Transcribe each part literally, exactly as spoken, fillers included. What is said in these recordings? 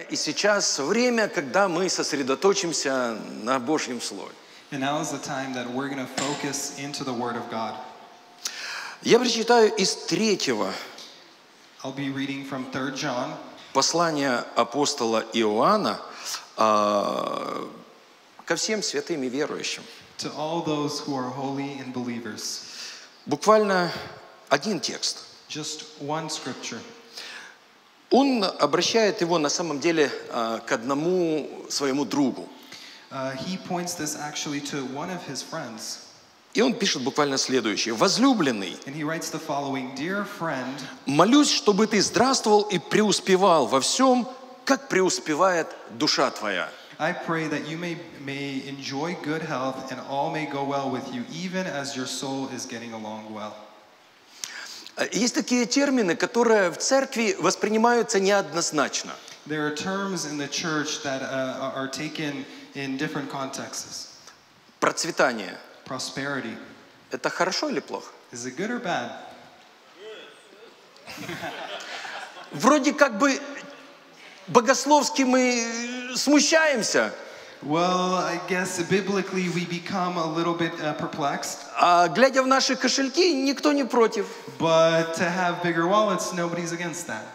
и сейчас время, когда мы сосредоточимся на Божьем Слове. And now is the time that we're going to focus into the Word of God. Я прочитаю из третьего I'll be reading from Third John. послания апостола Иоанна а, ко всем святым и верующим. To all those who are holy and believers. Буквально один текст. Just one scripture. Он обращает его на самом деле а, к одному своему другу. Uh, he points this actually to one of his friends. И он пишет буквально следующее. «Возлюбленный, And he writes the following, Dear friend, молюсь, чтобы ты здравствовал и преуспевал во всем, как преуспевает душа твоя». I pray that you may, may enjoy good health and all may go well with you, even as your soul is getting along well. Есть такие термины, которые в церкви воспринимаются неоднозначно. There are terms in the church that uh, are taken in different contexts. Процветание. Prosperity. Это хорошо или плохо? Is it good or bad? Вроде как бы богословски мы смущаемся, Well, I guess biblically we become a little bit uh, perplexed. а глядя в наши кошельки, никто не против. But to have bigger wallets, nobody's against that.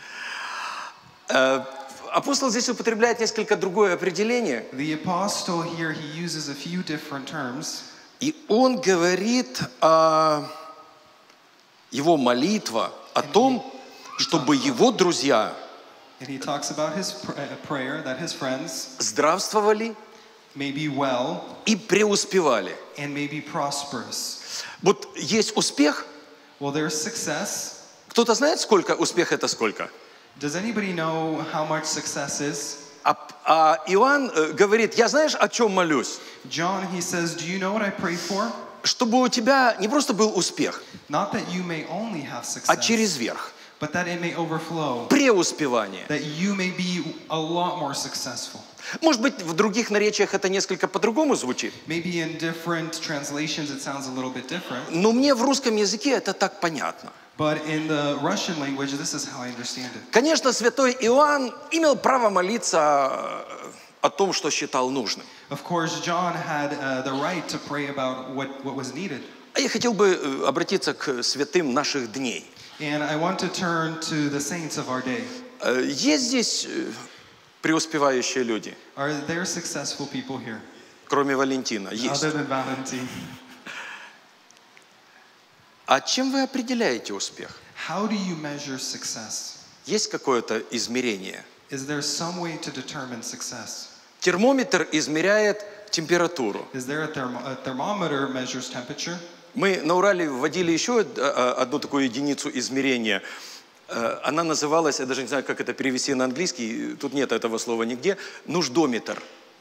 Э, Апостол здесь употребляет несколько другое определение. The apostle here, he uses a few different terms. И он говорит о его молитва, о том, чтобы его друзья And he talks about his pr- uh, prayer that his friends здравствовали may be well и преуспевали. and may be prosperous. Вот есть успех. Well, there's success. Кто-то знает, сколько успех это сколько? Does anybody know how much success is? А, а Иоанн э, говорит, я знаешь, о чем молюсь? John, he says, do you know what I pray for? Чтобы у тебя не просто был успех, Not that you may only have а success, через верх. but that it may overflow, Преуспевание. that you may be a lot more successful. Может быть, в других наречиях это несколько по-другому звучит. Maybe in different translations it sounds a little bit different, Но мне в русском языке это так понятно. but in the Russian language, this is how I understand it. Конечно, святой Иоанн имел право молиться о том, что считал нужным. Of course, John had uh, the right to pray about what, what was needed. А я хотел бы обратиться к святым наших дней. And I want to turn to the saints of our day. Есть здесь преуспевающие люди? Are there successful people here? Кроме Валентина. Есть. Other than Valentin. А чем вы определяете успех? How do you measure success? Есть какое-то измерение? Is there some way to determine success? Термометр измеряет температуру. Is there a, thermo a thermometer measures temperature? Мы на Урале вводили еще одну такую единицу измерения. Она называлась, я даже не знаю, как это перевести на английский, тут нет этого слова нигде, нуждометр.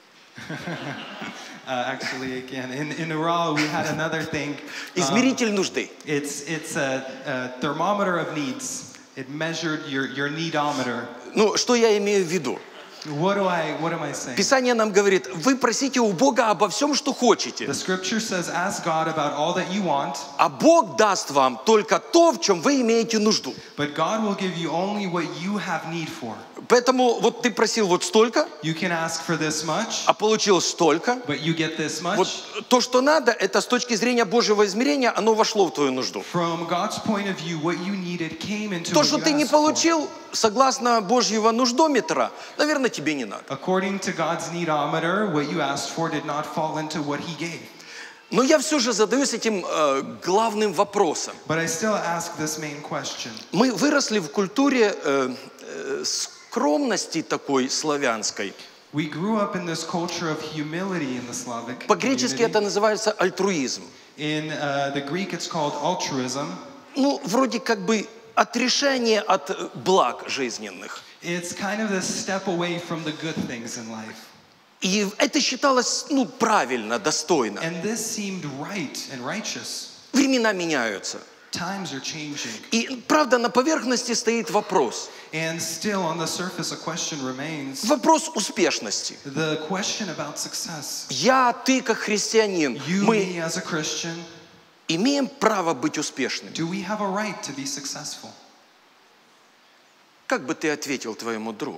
Uh, actually, again, in, in Ural, we had another thing. Измеритель нужды. It's, it's a, a thermometer of needs. It measured your, your needometer. Ну, что я имею в виду? What do I, what am I saying? Писание нам говорит, вы просите у Бога обо всем, что хотите, The scripture says, ask God about all that you want, а Бог даст вам только то, в чем вы имеете нужду. but God will give you only what you have need for. Поэтому вот ты просил вот столько, You can ask for this much, а получил столько. but you get this much. Вот то, что надо, это с точки зрения Божьего измерения, оно вошло в твою нужду. From God's point of view, what you needed came into То, what что you ты не asked for. получил, согласно Божьего нуждометра, наверное, тебе не надо. According to God's needometer, what you asked for did not fall into what He gave. Но я все же задаюсь этим э, главным вопросом. But I still ask this main question. Мы выросли в культуре э, э, скромности такой славянской. We grew up in this culture of humility in the Slavic По-гречески community. это называется альтруизм. In uh, the Greek, it's called altruism. Ну, вроде как бы отрешение от благ жизненных. It's kind of this step away from the good things in life. И это считалось, ну, правильно, достойно. And this seemed right and righteous. Времена меняются. Times are changing. И, правда, на поверхности стоит вопрос. And still on the surface a question remains. Вопрос успешности. The question about success. Я, ты, как христианин, You, мы me as a Christian, имеем право быть успешными. do we have a right to be successful? Как бы ты ответил твоему другу?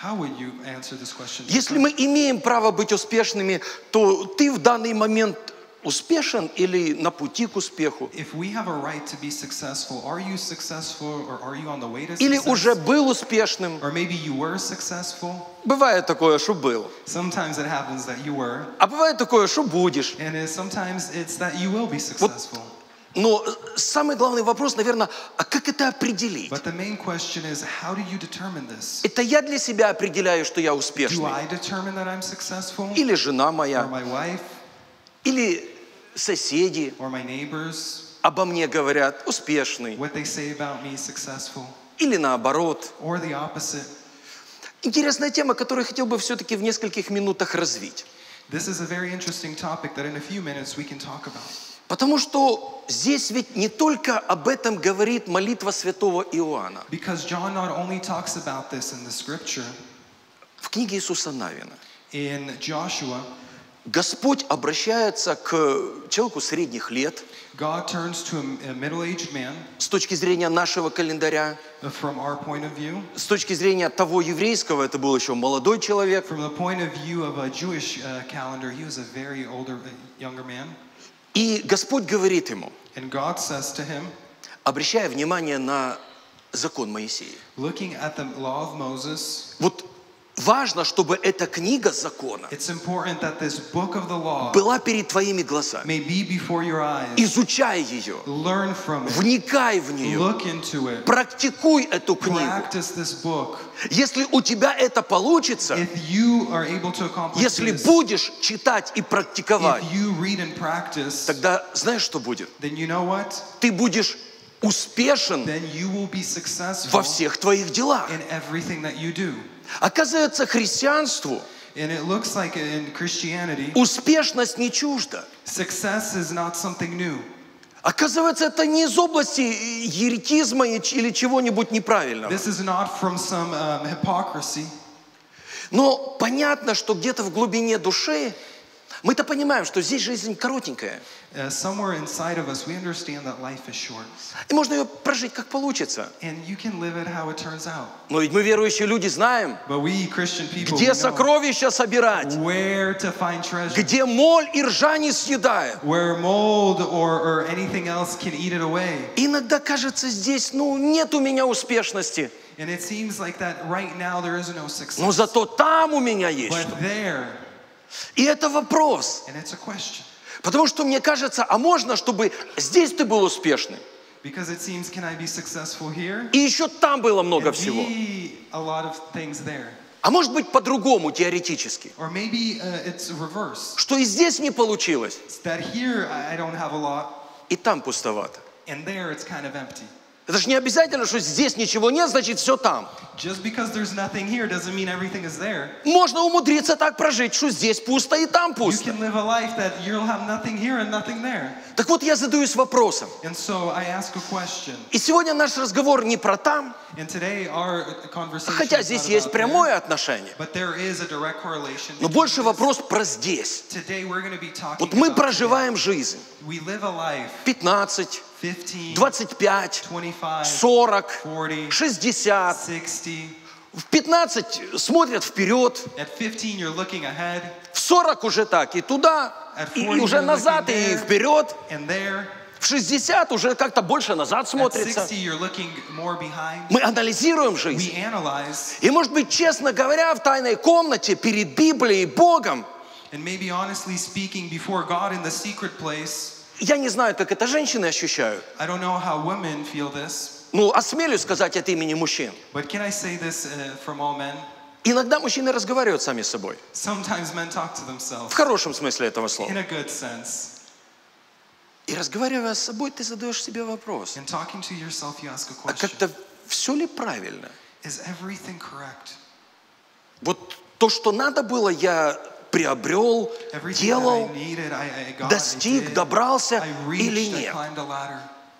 How would you answer this question? Если мы имеем право быть успешными, то ты в данный момент успешен или на пути к успеху? If we have a right to be successful, are you successful or are you on the way to Или success? уже был успешным? Or maybe you were successful. Бывает такое, что был. Sometimes it happens that you were. А бывает такое, что будешь. And it, sometimes it's that you will be successful. Но самый главный вопрос, наверное, а как это определить? But the main question is, how do you determine this? Это я для себя определяю, что я Do успешный? I determine that I'm successful? Или жена Or моя? my wife? Или соседи Or my neighbors? обо мне говорят успешный? What they say about me successful? Или наоборот? Or the opposite? Интересная тема, которую я хотел бы все-таки в нескольких минутах развить. This is a very interesting topic that in a few minutes we can talk about. Потому что здесь ведь не только об этом говорит молитва святого Иоанна. Because John not only talks about this in the scripture, В книге Иисуса Навина in Joshua, Господь обращается к человеку средних лет God turns to a, a middle-aged man с точки зрения нашего календаря, from our point of view. с точки зрения того еврейского, это был еще молодой человек. From the point of view of a Jewish uh, calendar, he was a very older, uh, younger man. И Господь говорит ему, And God says to him, обращая внимание на закон Моисея. looking at the law of Moses, Вот важно, чтобы эта книга закона it's important that this book of the law была перед твоими глазами. may be before your eyes. Изучай ее, Learn from it. вникай в нее, Look into it. практикуй эту книгу. Practice this book. Если у тебя это получится, If you are able to accomplish если this, будешь читать и практиковать, if you read and practice, тогда знаешь, что будет? then you know what? Ты будешь успешен Then you will be successful во всех твоих делах. in everything that you do. Оказывается, христианству And it looks like in Christianity, успешность не чужда. success is not something new. Оказывается, это не из области еретизма или чего-нибудь неправильного. This is not from some um, hypocrisy. Но понятно, что где-то в глубине души мы-то понимаем, что здесь жизнь коротенькая. Uh, somewhere inside of us, we understand that life is short. И можно ее прожить как получится. And you can live it how it turns out. Но ведь мы, верующие люди, знаем, But we Christian people, we где know сокровища собирать, where to find treasure, где моль и ржа не съедают. where mold or, or anything else can eat it away. Иногда кажется, здесь, ну, нет у меня успешности. And it seems like that right now there is no success. Но зато там у меня есть. But there, И это вопрос. and it's a question. Потому что мне кажется, а можно, чтобы здесь ты был успешным? Because it seems, can I be successful here? И еще там было много And всего. be a lot of things there. А может быть по-другому, теоретически. Or maybe uh, it's reverse. Что и здесь не получилось, It's that here I I don't have a lot, и там пустовато. and there it's kind of empty. Это же не обязательно, что здесь ничего нет, значит все там. Just because there's nothing here doesn't mean everything is there. Можно умудриться так прожить, что здесь пусто и там You пусто. can live a life that you'll have nothing here and nothing there. Так вот я задаюсь вопросом. And so I ask a question. И сегодня наш разговор не про там, And today our conversation хотя is здесь not есть about прямое there, отношение. but there is a direct correlation. Но between больше this. вопрос про здесь. Today we're going to be talking Вот мы about проживаем жизнь. today. We live a life пятнадцать, fifteen, двадцать пять, twenty-five, сорок, forty, шестьдесят. sixty. В пятнадцать смотрят вперед, At fifteen you're looking ahead, в сорок уже так, и туда, и, и уже назад, и вперед. and there. В шестьдесят уже как-то больше назад At смотрится. sixty you're looking more behind. Мы анализируем We жизнь. analyze, И, может быть, честно говоря, в тайной комнате перед Библией и Богом, and maybe honestly speaking before God in the secret place, я не знаю, как это женщины ощущают, I don't know how women feel this, ну, осмелюсь сказать от имени мужчин. but can I say this uh, from all men? Иногда мужчины разговаривают сами с собой. Sometimes men talk to В themselves хорошем смысле этого слова. in a good sense. И разговаривая с собой, ты задаешь себе вопрос. In talking to yourself, you ask a А question. как-то все ли правильно? Is everything correct? Вот то, что надо было, я приобрел, Everything делал, that I needed, I, I got, достиг, I did, добрался I или reached, I нет? climbed a ladder.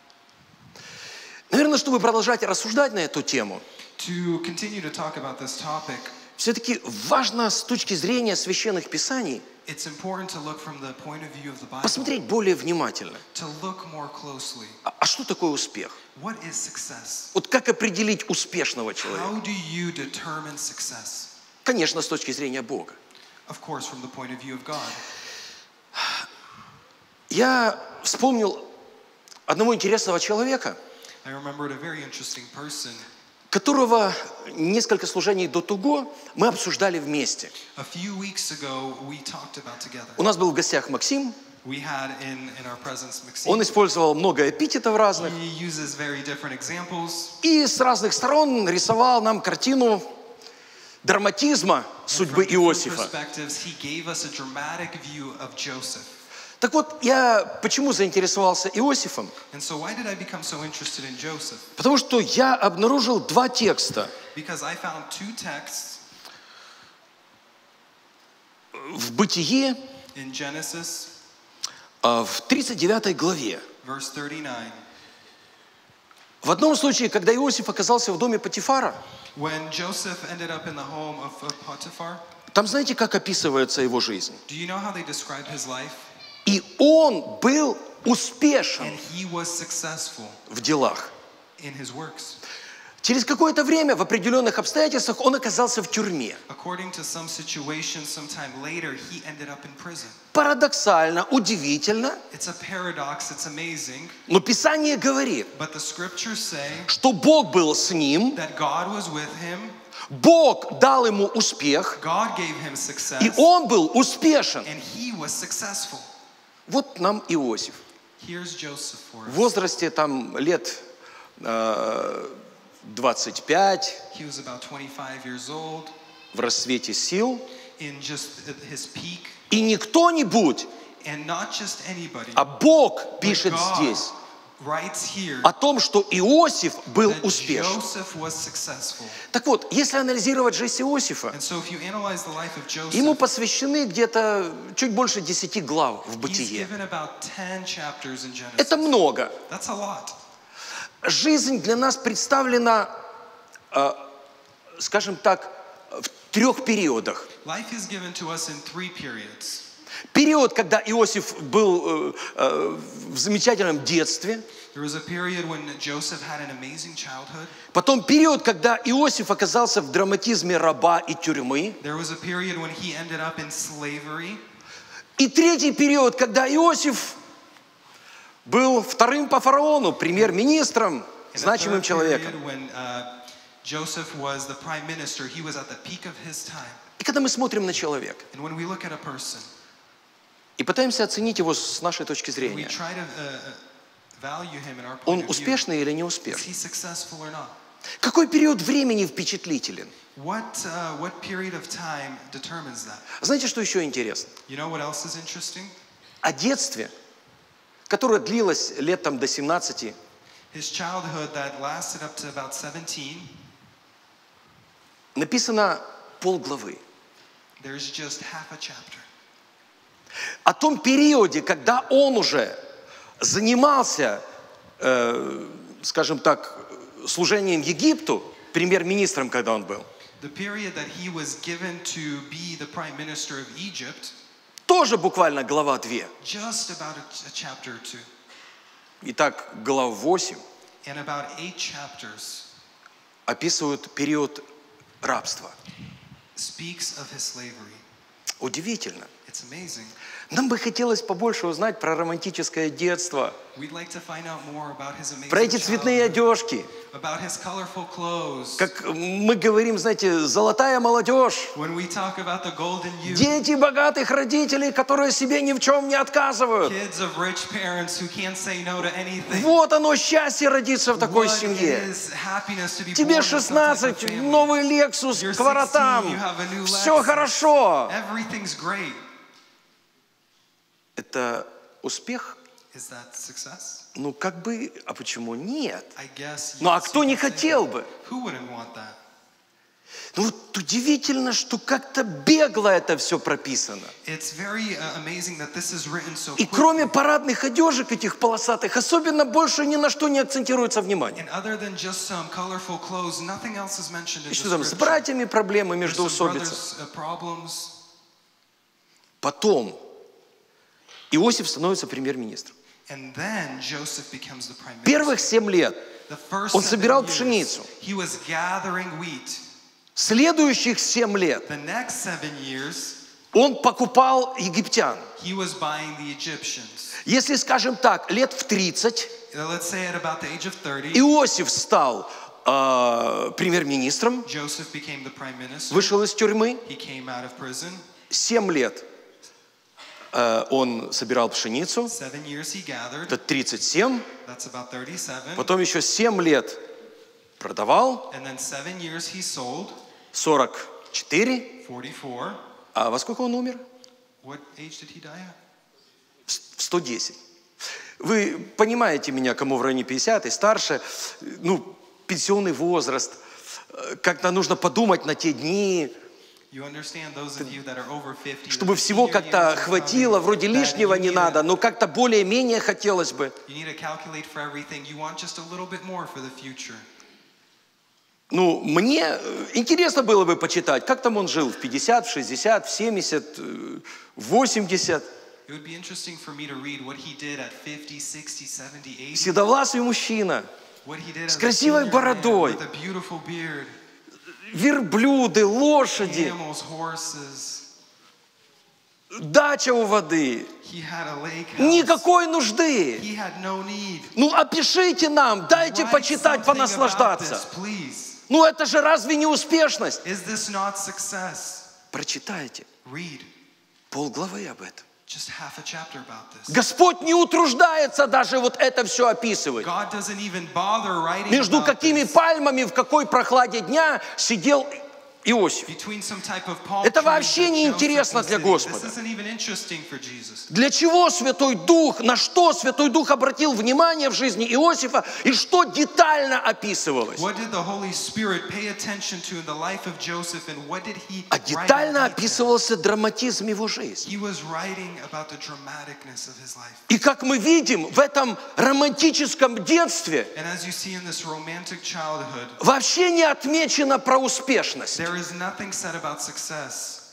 Наверное, чтобы продолжать рассуждать на эту тему, To continue to talk about this topic, все-таки важно с точки зрения священных писаний it's important to look from the point of view of the Bible, посмотреть более внимательно. to look more closely. А, а что такое успех? What is success? Вот как определить успешного человека? How do you determine success? Конечно, с точки зрения Бога. Of course, from the point of view of God. Я вспомнил одного интересного человека, I remembered a very interesting person. которого несколько служений до того мы обсуждали вместе. A few weeks ago, we talked about together. У нас был в гостях Максим. We had in, in our presence Maxime. Он использовал много эпитетов разных. He uses very different examples. И с разных сторон рисовал нам картину драматизма судьбы Иосифа. He gave us a dramatic view of Joseph. Так вот, я почему заинтересовался Иосифом? And so why did I become so interested in Joseph? Потому что я обнаружил два текста Because I found two texts в Бытие, in Genesis, в тридцать девятой главе. verse thirty-nine. В одном случае, когда Иосиф оказался в доме Потифара, When Joseph ended up in the home of of Potiphar, там знаете, как описывается его жизнь? do you know how they describe his life? И он был успешен And he was successful в делах. in his works. Через какое-то время, в определенных обстоятельствах, он оказался в тюрьме. According to some situation, sometime later, he ended up in prison. Парадоксально, удивительно, It's a paradox, it's amazing, но Писание говорит, but the scriptures say что Бог был с ним, that God was with him, Бог дал ему успех, God gave him success, и он был успешен. and he was successful. Вот нам Иосиф. Here's Joseph for В us. возрасте там лет э, двадцать пять, He was about twenty-five years old, в расцвете сил, in just at his peak, и не кто-нибудь, and not just anybody, а Бог but пишет God здесь writes here о том, что Иосиф был that успешен. Joseph was successful. Так вот, если анализировать жизнь Иосифа, And so if you analyze the life of Joseph, ему посвящены где-то чуть больше десяти глав в he's Бытие. given about ten chapters in Genesis. Это много. That's a lot. Жизнь для нас представлена, э, скажем так, в трех периодах. Life is given to us in three periods. Период, когда Иосиф был э, э, в замечательном детстве. There was a period when Joseph had an amazing childhood. Потом период, когда Иосиф оказался в драматизме раба и тюрьмы. There was a period when he ended up in slavery. И третий период, когда Иосиф был вторым по фараону, премьер-министром, And a значимым third человеком. period when uh, Joseph was the prime minister, he was at the peak of his time. И когда мы смотрим на человека And when we look at a person, и пытаемся оценить его с нашей точки we зрения, try to uh, value him in our point он of view. успешный или не Is успешный? he successful or not? Какой период времени впечатлителен? What, uh, what period of time determines that? Знаете, что еще интересно? You know what else is interesting? О детстве, которое длилось лет там до семнадцати, His childhood that lasted up to about seventeen, написано полглавы. there's just half a chapter. О том периоде, когда он уже занимался, э, скажем так, служением Египту, премьер-министром, когда он был, The period that he was given to be the prime minister of Egypt, тоже буквально глава две. just about a, a chapter or two. Итак, глав восемь And about eight chapters описывают период рабства. speaks of his slavery. Удивительно. It's amazing. Нам бы хотелось побольше узнать про романтическое детство, We'd like to find out more about his amazing про эти цветные childhood, одежки. about his colorful clothes. Как мы говорим, знаете, золотая молодежь. When we talk about the golden youth, Дети богатых родителей, которые себе ни в чем не отказывают. kids of rich parents who can't say no to anything. Вот оно, счастье родиться в такой What семье. is happiness to be born Тебе in some type of шестнадцать, family? новый Лексус You're к воротам. sixteen, you have a new Все Lexus. хорошо. Everything's great. Это успех? Is that success? Ну, как бы, а почему нет? I guess. Ну, а yes, кто you не can say хотел that. бы? Who wouldn't want that? Ну, вот удивительно, что как-то бегло это все прописано. It's very uh, amazing that this is written so И quickly. кроме парадных одежек этих полосатых, особенно больше ни на что не акцентируется внимание. And other than just some colorful clothes, nothing else is mentioned in И the что там, с scripture. братьями проблемы, There's some междоусобица. brothers, uh, problems. Потом Иосиф становится премьер-министром. And then Joseph becomes the prime minister. Первых семь лет The first он seven собирал years, пшеницу. he was gathering wheat. Следующих семь лет The next seven years, он покупал египтян. he was buying the Egyptians. Если, скажем так, лет в тридцать Uh, Let's say at about the age of thirty, Иосиф стал э, премьер-министром, Joseph became the prime minister. вышел из тюрьмы, He came out of prison. семь лет э, он собирал пшеницу, Seven years he gathered. это тридцать семь, That's about thirty-seven. потом еще семь лет продавал, And then seven years he sold. сорок четыре, forty-four. а во сколько он умер? What age did he die at? В сто десять. Вы понимаете меня, кому в районе пятьдесят и старше, ну, пенсионный возраст, как-то нужно подумать на те дни, You understand those of you that are over fifty. чтобы всего как-то хватило, вроде лишнего не надо, но как-то более-менее хотелось бы. You need to calculate for everything. You want just a little bit more for the future. Ну, мне интересно было бы почитать, как там он жил в пятьдесят, в шестьдесят, в семьдесят, в восемьдесят. It would be interesting for me to read what he did at fifty, sixty, seventy, eighty. Седовласый мужчина, What he did с as a красивой senior man бородой. with a beautiful beard, верблюды, лошади, camels, horses. дача у воды. He had a lake house. Никакой нужды. He had no need. Ну, опишите нам, дайте Write почитать, something понаслаждаться. about this, please. Ну, это же разве не успешность? Is this not success? Прочитайте Read полглавы об этом. just half a chapter about this. Господь не утруждается даже вот это все описывать. God doesn't even bother writing Между about какими this. пальмами, в какой прохладе дня сидел Иосиф. Between some type of palm Это trees вообще that не Joseph интересно was для sitting. Господа. This isn't even interesting for Jesus. Для чего Святой Дух, на что Святой Дух обратил внимание в жизни Иосифа и что детально описывалось? What did the Holy Spirit pay attention to in the life of Joseph, and what did he А write in детально detail? описывался драматизм его жизни. He was writing about the dramaticness of his life. И как мы видим, в этом романтическом детстве And as you see in this romantic childhood, вообще не отмечено про успешность. there is nothing said about success.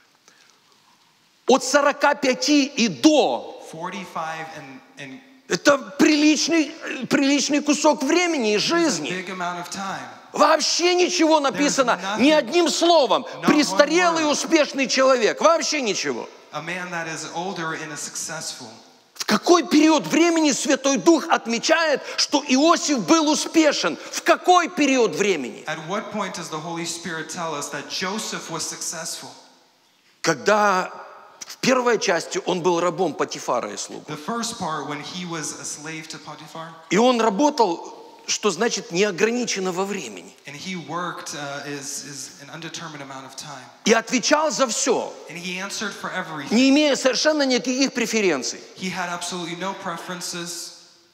От сорока пяти и до forty-five and, and это приличный, приличный кусок времени и it's a жизни. big amount of time. Вообще ничего написано, ни одним словом. Престарелый успешный человек. Вообще ничего. A man that is older and is successful. В какой период времени Святой Дух отмечает, что Иосиф был успешен? В какой период времени? At what point does the Holy Spirit tell us that Joseph was successful? Когда в первой части он был рабом Потифара и слугу. The first part, when he was a slave to Potiphar, И он работал, что значит неограниченно во времени. and he worked uh, is, is an undetermined amount of time. И отвечал за все, And he answered for everything. не имея совершенно никаких преференций. He had absolutely no preferences.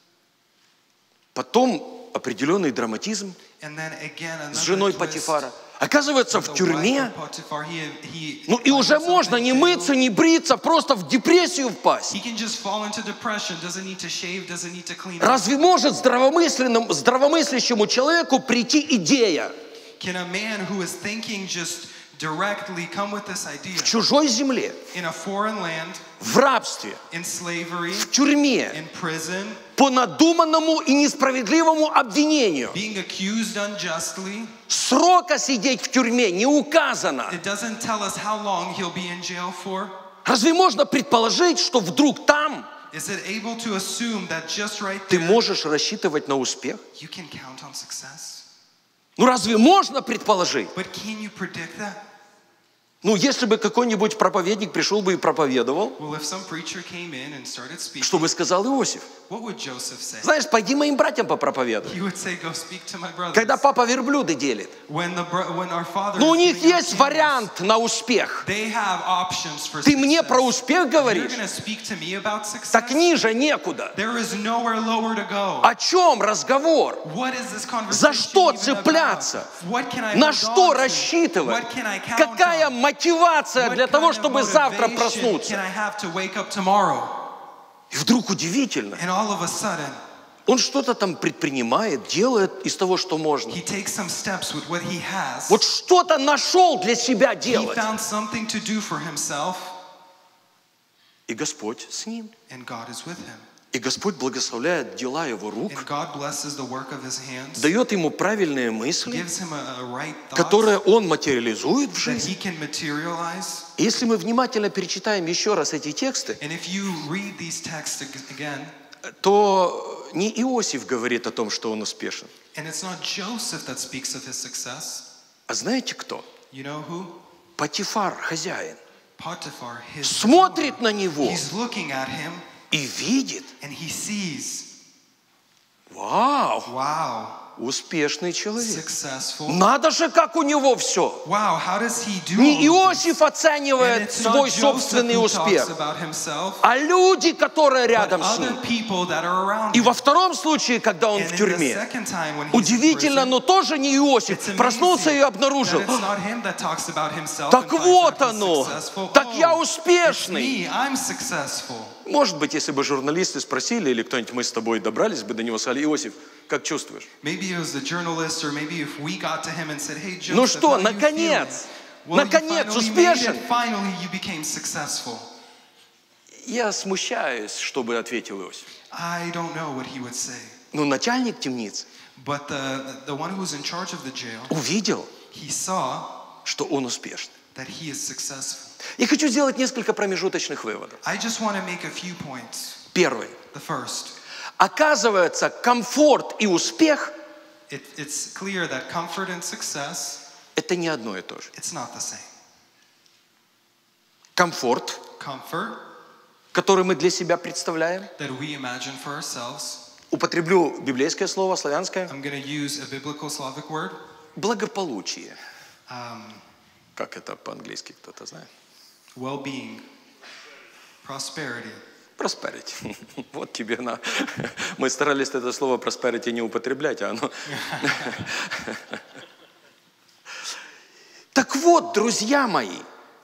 Потом определенный драматизм And then again, с another женой twist. Потифара. Оказывается, в The wife тюрьме, of Potiphar, he, he ну и found уже himself можно in не jail. мыться, не бриться, просто в депрессию впасть. He can just fall into depression, doesn't need to shave, doesn't need to clean up. Разве может здравомысленному, здравомыслящему человеку прийти идея Can a man who is thinking just directly come with this idea в чужой земле, in a foreign land, в рабстве, in slavery, в тюрьме, in prison, по надуманному и несправедливому обвинению? being accused unjustly? Срока сидеть в тюрьме не указано. It doesn't tell us how long he'll be in jail for. Разве можно предположить, что вдруг там Is it able to assume that just right ты there можешь рассчитывать на успех? you can count on success? Ну разве можно предположить? But can you predict that? Ну, если бы какой-нибудь проповедник пришел бы и проповедовал, Well, if some preacher came in and started speaking, что бы сказал Иосиф? what would Joseph say? Знаешь, пойди моим братьям попроповедуй. He would say, go speak to my brothers. Когда папа верблюды делит. When, the, bro- when our father Но у is них giving out есть camels, вариант на успех. they have options for Ты мне success. про успех You're говоришь? going to speak to me about success? Так ниже некуда. There is nowhere lower to go. О чем разговор? What is this conversation За что even цепляться? about? What can I На hold что on to? рассчитывать? What can I count Какая on? мотивация What для kind того, of чтобы завтра motivation проснуться? can I have to wake up tomorrow? И вдруг удивительно, And all of a sudden, он что-то там предпринимает, делает из того, что можно. he takes some steps with what he has. Вот что-то нашел для себя He делать. found something to do for himself, И Господь с ним. and God is with him. И Господь благословляет дела его рук, And God blesses the work of his hands, дает ему правильные мысли, gives him a, a right thought которые он материализует в that жизни. he can materialize. И если мы внимательно перечитаем еще раз эти тексты, And if you read these texts ag- again, то не Иосиф говорит о том, что он успешен. and it's not Joseph that speaks of his success. А знаете кто? You know who? Патифар, хозяин, Potiphar, his смотрит owner. на него He's looking at him и видит, and he sees, вау, wow, успешный человек. successful. Надо же, как у него все. Wow, how does he do Не all of this? Иосиф And оценивает it's not свой Joseph собственный who успех, talks about himself, а люди, которые but рядом с other ним. people that are around И him. во втором случае, когда он And в in the тюрьме, second time when he's in удивительно, prison, но тоже не Иосиф, it's проснулся и amazing обнаружил, that it's not him that talks about himself так and finds вот out he's оно, successful. так я Oh, it's успешный. me, I'm successful. Может быть, если бы журналисты спросили, или кто-нибудь, мы с тобой добрались бы до него, сказали: Иосиф, как чувствуешь? Maybe it was the journalist, or maybe if we got to him and said, "Hey, Joseph, Ну что, how you наконец, feeling?" Well, you наконец, finally made успешен. it. Finally, you became successful. Я смущаюсь, чтобы ответил Иосиф. I don't know what he would say, Но начальник темницы but the the one who was in charge of the jail, увидел, he saw что он успешный. that he is successful. И хочу сделать несколько промежуточных выводов. I just want to make a few points. Первый. The first, Оказывается, комфорт и успех it, it's clear that comfort and success, – это не одно и то же. it's not the same. Комфорт, Comfort который мы для себя представляем, that we imagine for ourselves. употреблю библейское слово, славянское, I'm going to use a biblical Slavic word. благополучие. Um, Как это по-английски, кто-то знает? well-being, prosperity. Prosperity. Вот тебе на. Мы старались это слово prosperity не употреблять, а оно. Так вот, друзья мои,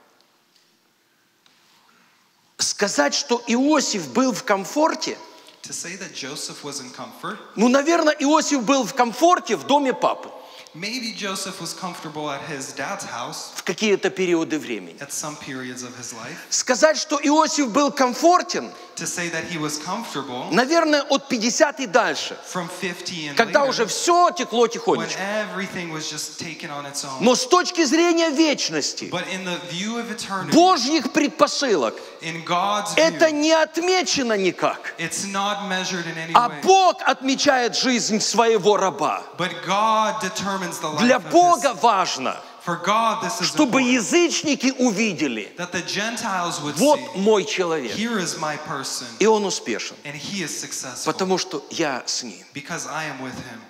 сказать, что Иосиф был в комфорте, To say that Joseph was in comfort, ну, наверное, Иосиф был в комфорте в доме папы maybe Joseph was comfortable at his dad's house в какие-то периоды времени. at some periods of his life. Сказать, что Иосиф был комфортен, To say that he was comfortable наверное, от пятидесяти и дальше, from fifty and когда later, уже все текло when тихонечко. everything was just taken on its own. Но с точки зрения вечности, But in the view of eternity, Божьих предпосылок, in God's это view, не отмечено никак. it's not measured in any А way. Бог отмечает жизнь своего раба. But God determines the life Для of Бога his. важно, For God, this is чтобы important. язычники увидели: That the Gentiles would вот see, мой человек, here is my person, и он успешен, and he is successful, потому что я с ним. because I am with him.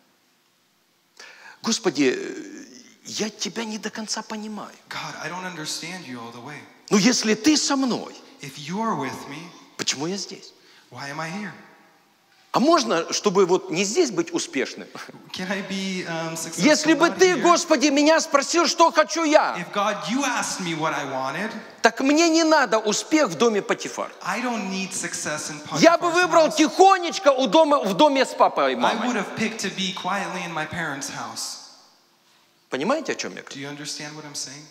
Господи, я тебя не до конца понимаю. God, I don't understand you all the way. Но если ты со мной, If you are with me, почему я здесь? why am I here? А можно, чтобы вот не здесь быть успешным? Can I be um, successful Если бы not ты, here? Господи, меня спросил, что хочу я, If God, you asked me what I wanted, так мне не надо успех в доме Патифар. I don't need success in Я бы Potiphar's выбрал house. тихонечко у дома, в доме с папой и I would мамой. have picked to be quietly in my parents' house. Понимаете, о чем я Do говорю? you understand what I'm saying?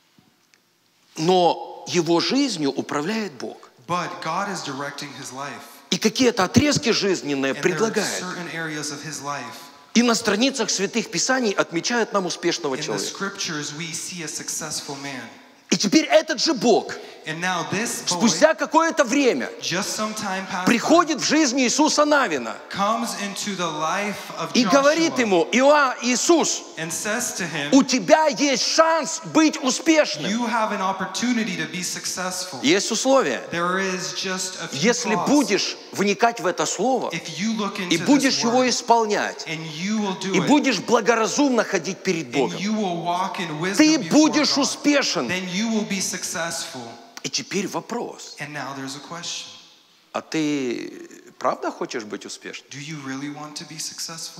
Но его жизнью управляет Бог. But God is directing his life. И какие-то отрезки жизненные And there are предлагает. certain areas of his life. И на страницах святых писаний отмечают нам успешного In the человека. scriptures, we see a successful man. И теперь этот же Бог, And now this boy, спустя какое-то время, just some time passed by, приходит в жизнь Иисуса Навина comes into the life of и говорит Joshua ему: Иоа, Иисус, and says to him, у тебя есть шанс быть успешным. you have an opportunity to be successful. Есть условия. There is just a few Если clauses. будешь вникать в это слово If you look и into будешь this его word, исполнять, and you will do и it, будешь благоразумно ходить перед and Богом, you will walk in wisdom ты before будешь God, успешен. then you will be successful. И теперь вопрос: And now there's a question. а ты правда хочешь быть успешным? Do you really want to be successful?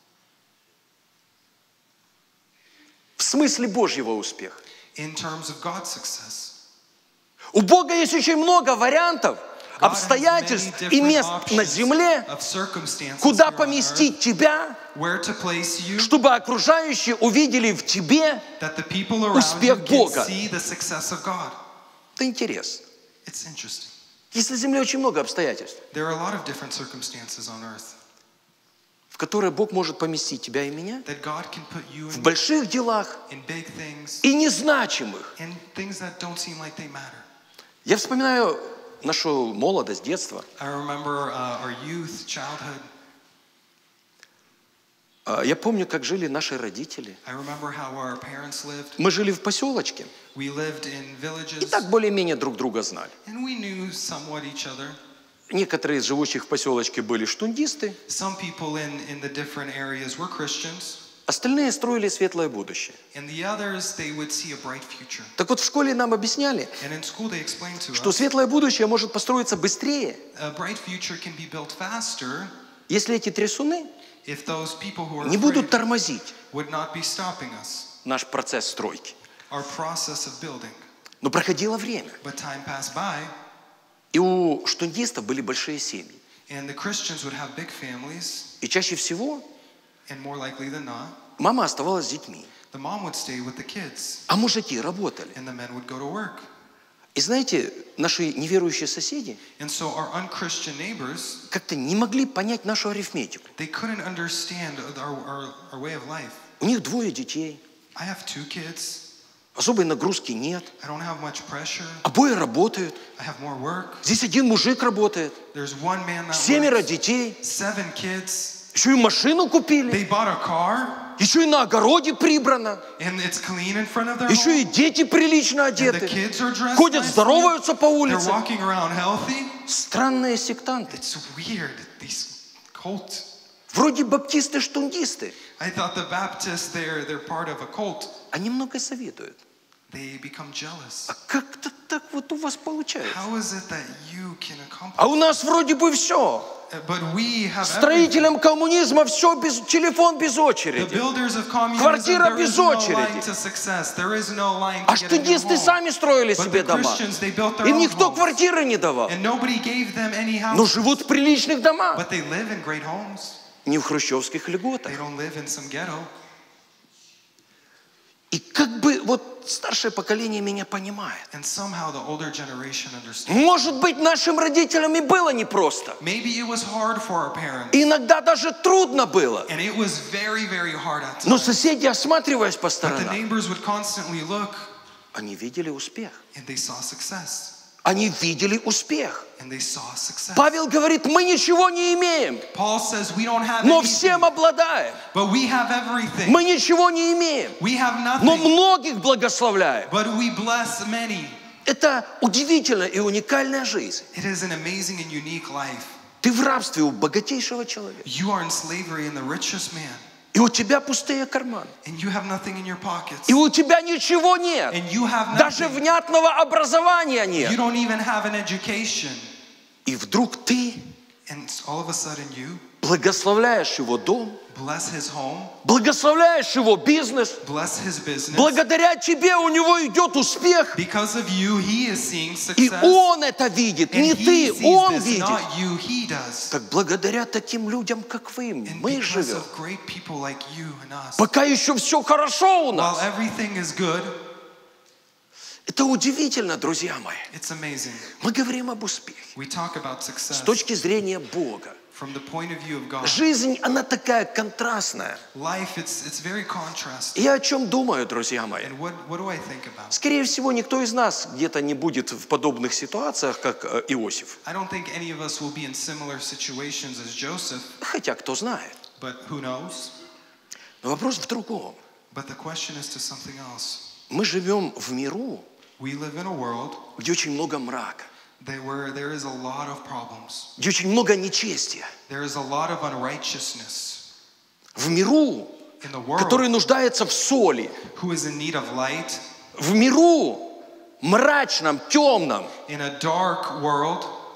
В смысле Божьего успеха. In terms of God's success. У Бога есть очень много вариантов, God has обстоятельств many и different мест на options земле, of circumstances куда here on поместить тебя, earth, where to place you, чтобы окружающие увидели в тебе. that the people around you успех can Бога. see the success of God. Это интересно. It's interesting. Есть на земле очень много обстоятельств, There are a lot of different circumstances on earth в которые Бог может поместить тебя и меня, that God can put you в in, больших делах in big things, и незначимых. in things that don't seem like they matter. Я вспоминаю нашу молодость, детство. I remember uh, our youth, childhood. А, Я помню, как жили наши родители. I remember how our parents lived. Мы жили в поселочке We lived in и villages, так более-менее друг друга знали. and we knew somewhat each other. Некоторые из живущих в поселочке были штундисты, Some people in, in the different areas were Christians, остальные строили светлое будущее. and the others, they would see a bright future. Так вот, в школе нам объясняли, And in school, they explained to что us светлое будущее может построиться быстрее, a bright future can be built faster если эти трясуны if those people who are не будут afraid тормозить would not be stopping us, наш процесс стройки. our process of building. Но проходило время, But time passed by, и у штундистов были большие семьи. and the Christians would have big families, И чаще всего and more likely than not, мама оставалась с детьми, the mom would stay with the kids, а мужики работали. and the men would go to work. И знаете, наши неверующие соседи And so our unchristian neighbors, как-то не могли понять нашу арифметику. they couldn't understand our, our, our way of life. У них двое детей, I have two kids. особой нагрузки нет, I don't have much pressure. обои работают. I have more work. Здесь один мужик работает, There's one man that семеро works, детей, seven kids. еще и машину купили, They bought a car, еще и на огороде прибрано, and it's clean in front of their еще и home. дети прилично And the одеты, kids are dressed ходят, nicely. здороваются по They're улице. walking around healthy. Странные сектанты. It's weird, these cults. Вроде баптисты-штундисты, I thought the Baptists, they're, they're part of a cult. они много завидуют. They become jealous. А как-то так вот у вас получается? How is it that you can accomplish? А у нас вроде бы все. But we have everything. Строителям коммунизма все, без, телефон без The очереди. builders of communism, Квартира there без is no очереди. line to success. There is no line А to get a new штундисты home. сами строили But себе the дома. Christians, they built their Им own никто homes. квартиры не давал. And nobody gave them any Но house. живут в приличных домах. But they live in great homes. Не в хрущевских льготах. They don't live in some ghetto. И как бы вот старшее поколение меня понимает. And somehow the older generation understands. Может быть, нашим родителям и было непросто. Maybe it was hard for our parents. Иногда даже трудно было. And it was very, very hard at Но times. соседи, осматриваясь по But the сторонам, neighbors would constantly look, они видели успех. and they saw success. Они видели успех. And they saw success. Павел говорит, мы ничего не имеем, Paul says we don't have но anything, всем обладаем. but we have everything. Мы ничего не имеем, We have но nothing, многих благословляем. but we bless many. Это удивительная и уникальная жизнь. It is an amazing and unique life. Ты в рабстве у богатейшего человека. You are in slavery in the richest man, И у тебя пустые карманы. and you have nothing in your pockets. И у тебя ничего нет. And you have Даже nothing. внятного образования You нет. don't even have an education. И вдруг ты And all of a sudden you благословляешь его дом, bless his home, благословляешь его бизнес. bless his business. Благодаря тебе у него идет успех. Because of you, he is seeing И success. он это видит, And не he ты, sees он this, видит. not you, he does. Так благодаря таким людям, как вы, And мы because живем. of great people like you and us, Пока еще все хорошо у while нас. everything is good, Это удивительно, друзья мои. it's amazing. Мы говорим об успехе We talk about с success точки зрения Бога. from the point of view of God. Жизнь, она такая контрастная. Life, it's, it's very contrasting. Я о чем думаю, друзья мои? And what, what do I think about? Скорее всего, никто из нас где-то не будет в подобных ситуациях, как э, Иосиф. I don't think any of us will be in similar situations as Joseph, Хотя, кто знает. but who knows? Но вопрос в другом. But the question is to something else. Мы живем в миру, We live in a world где очень много мрака, that where there is a lot of problems. где очень много нечестия. There is a lot of unrighteousness. В миру, In the world, который нуждается в соли. who is in need of light, В миру мрачном, темном, in a dark world,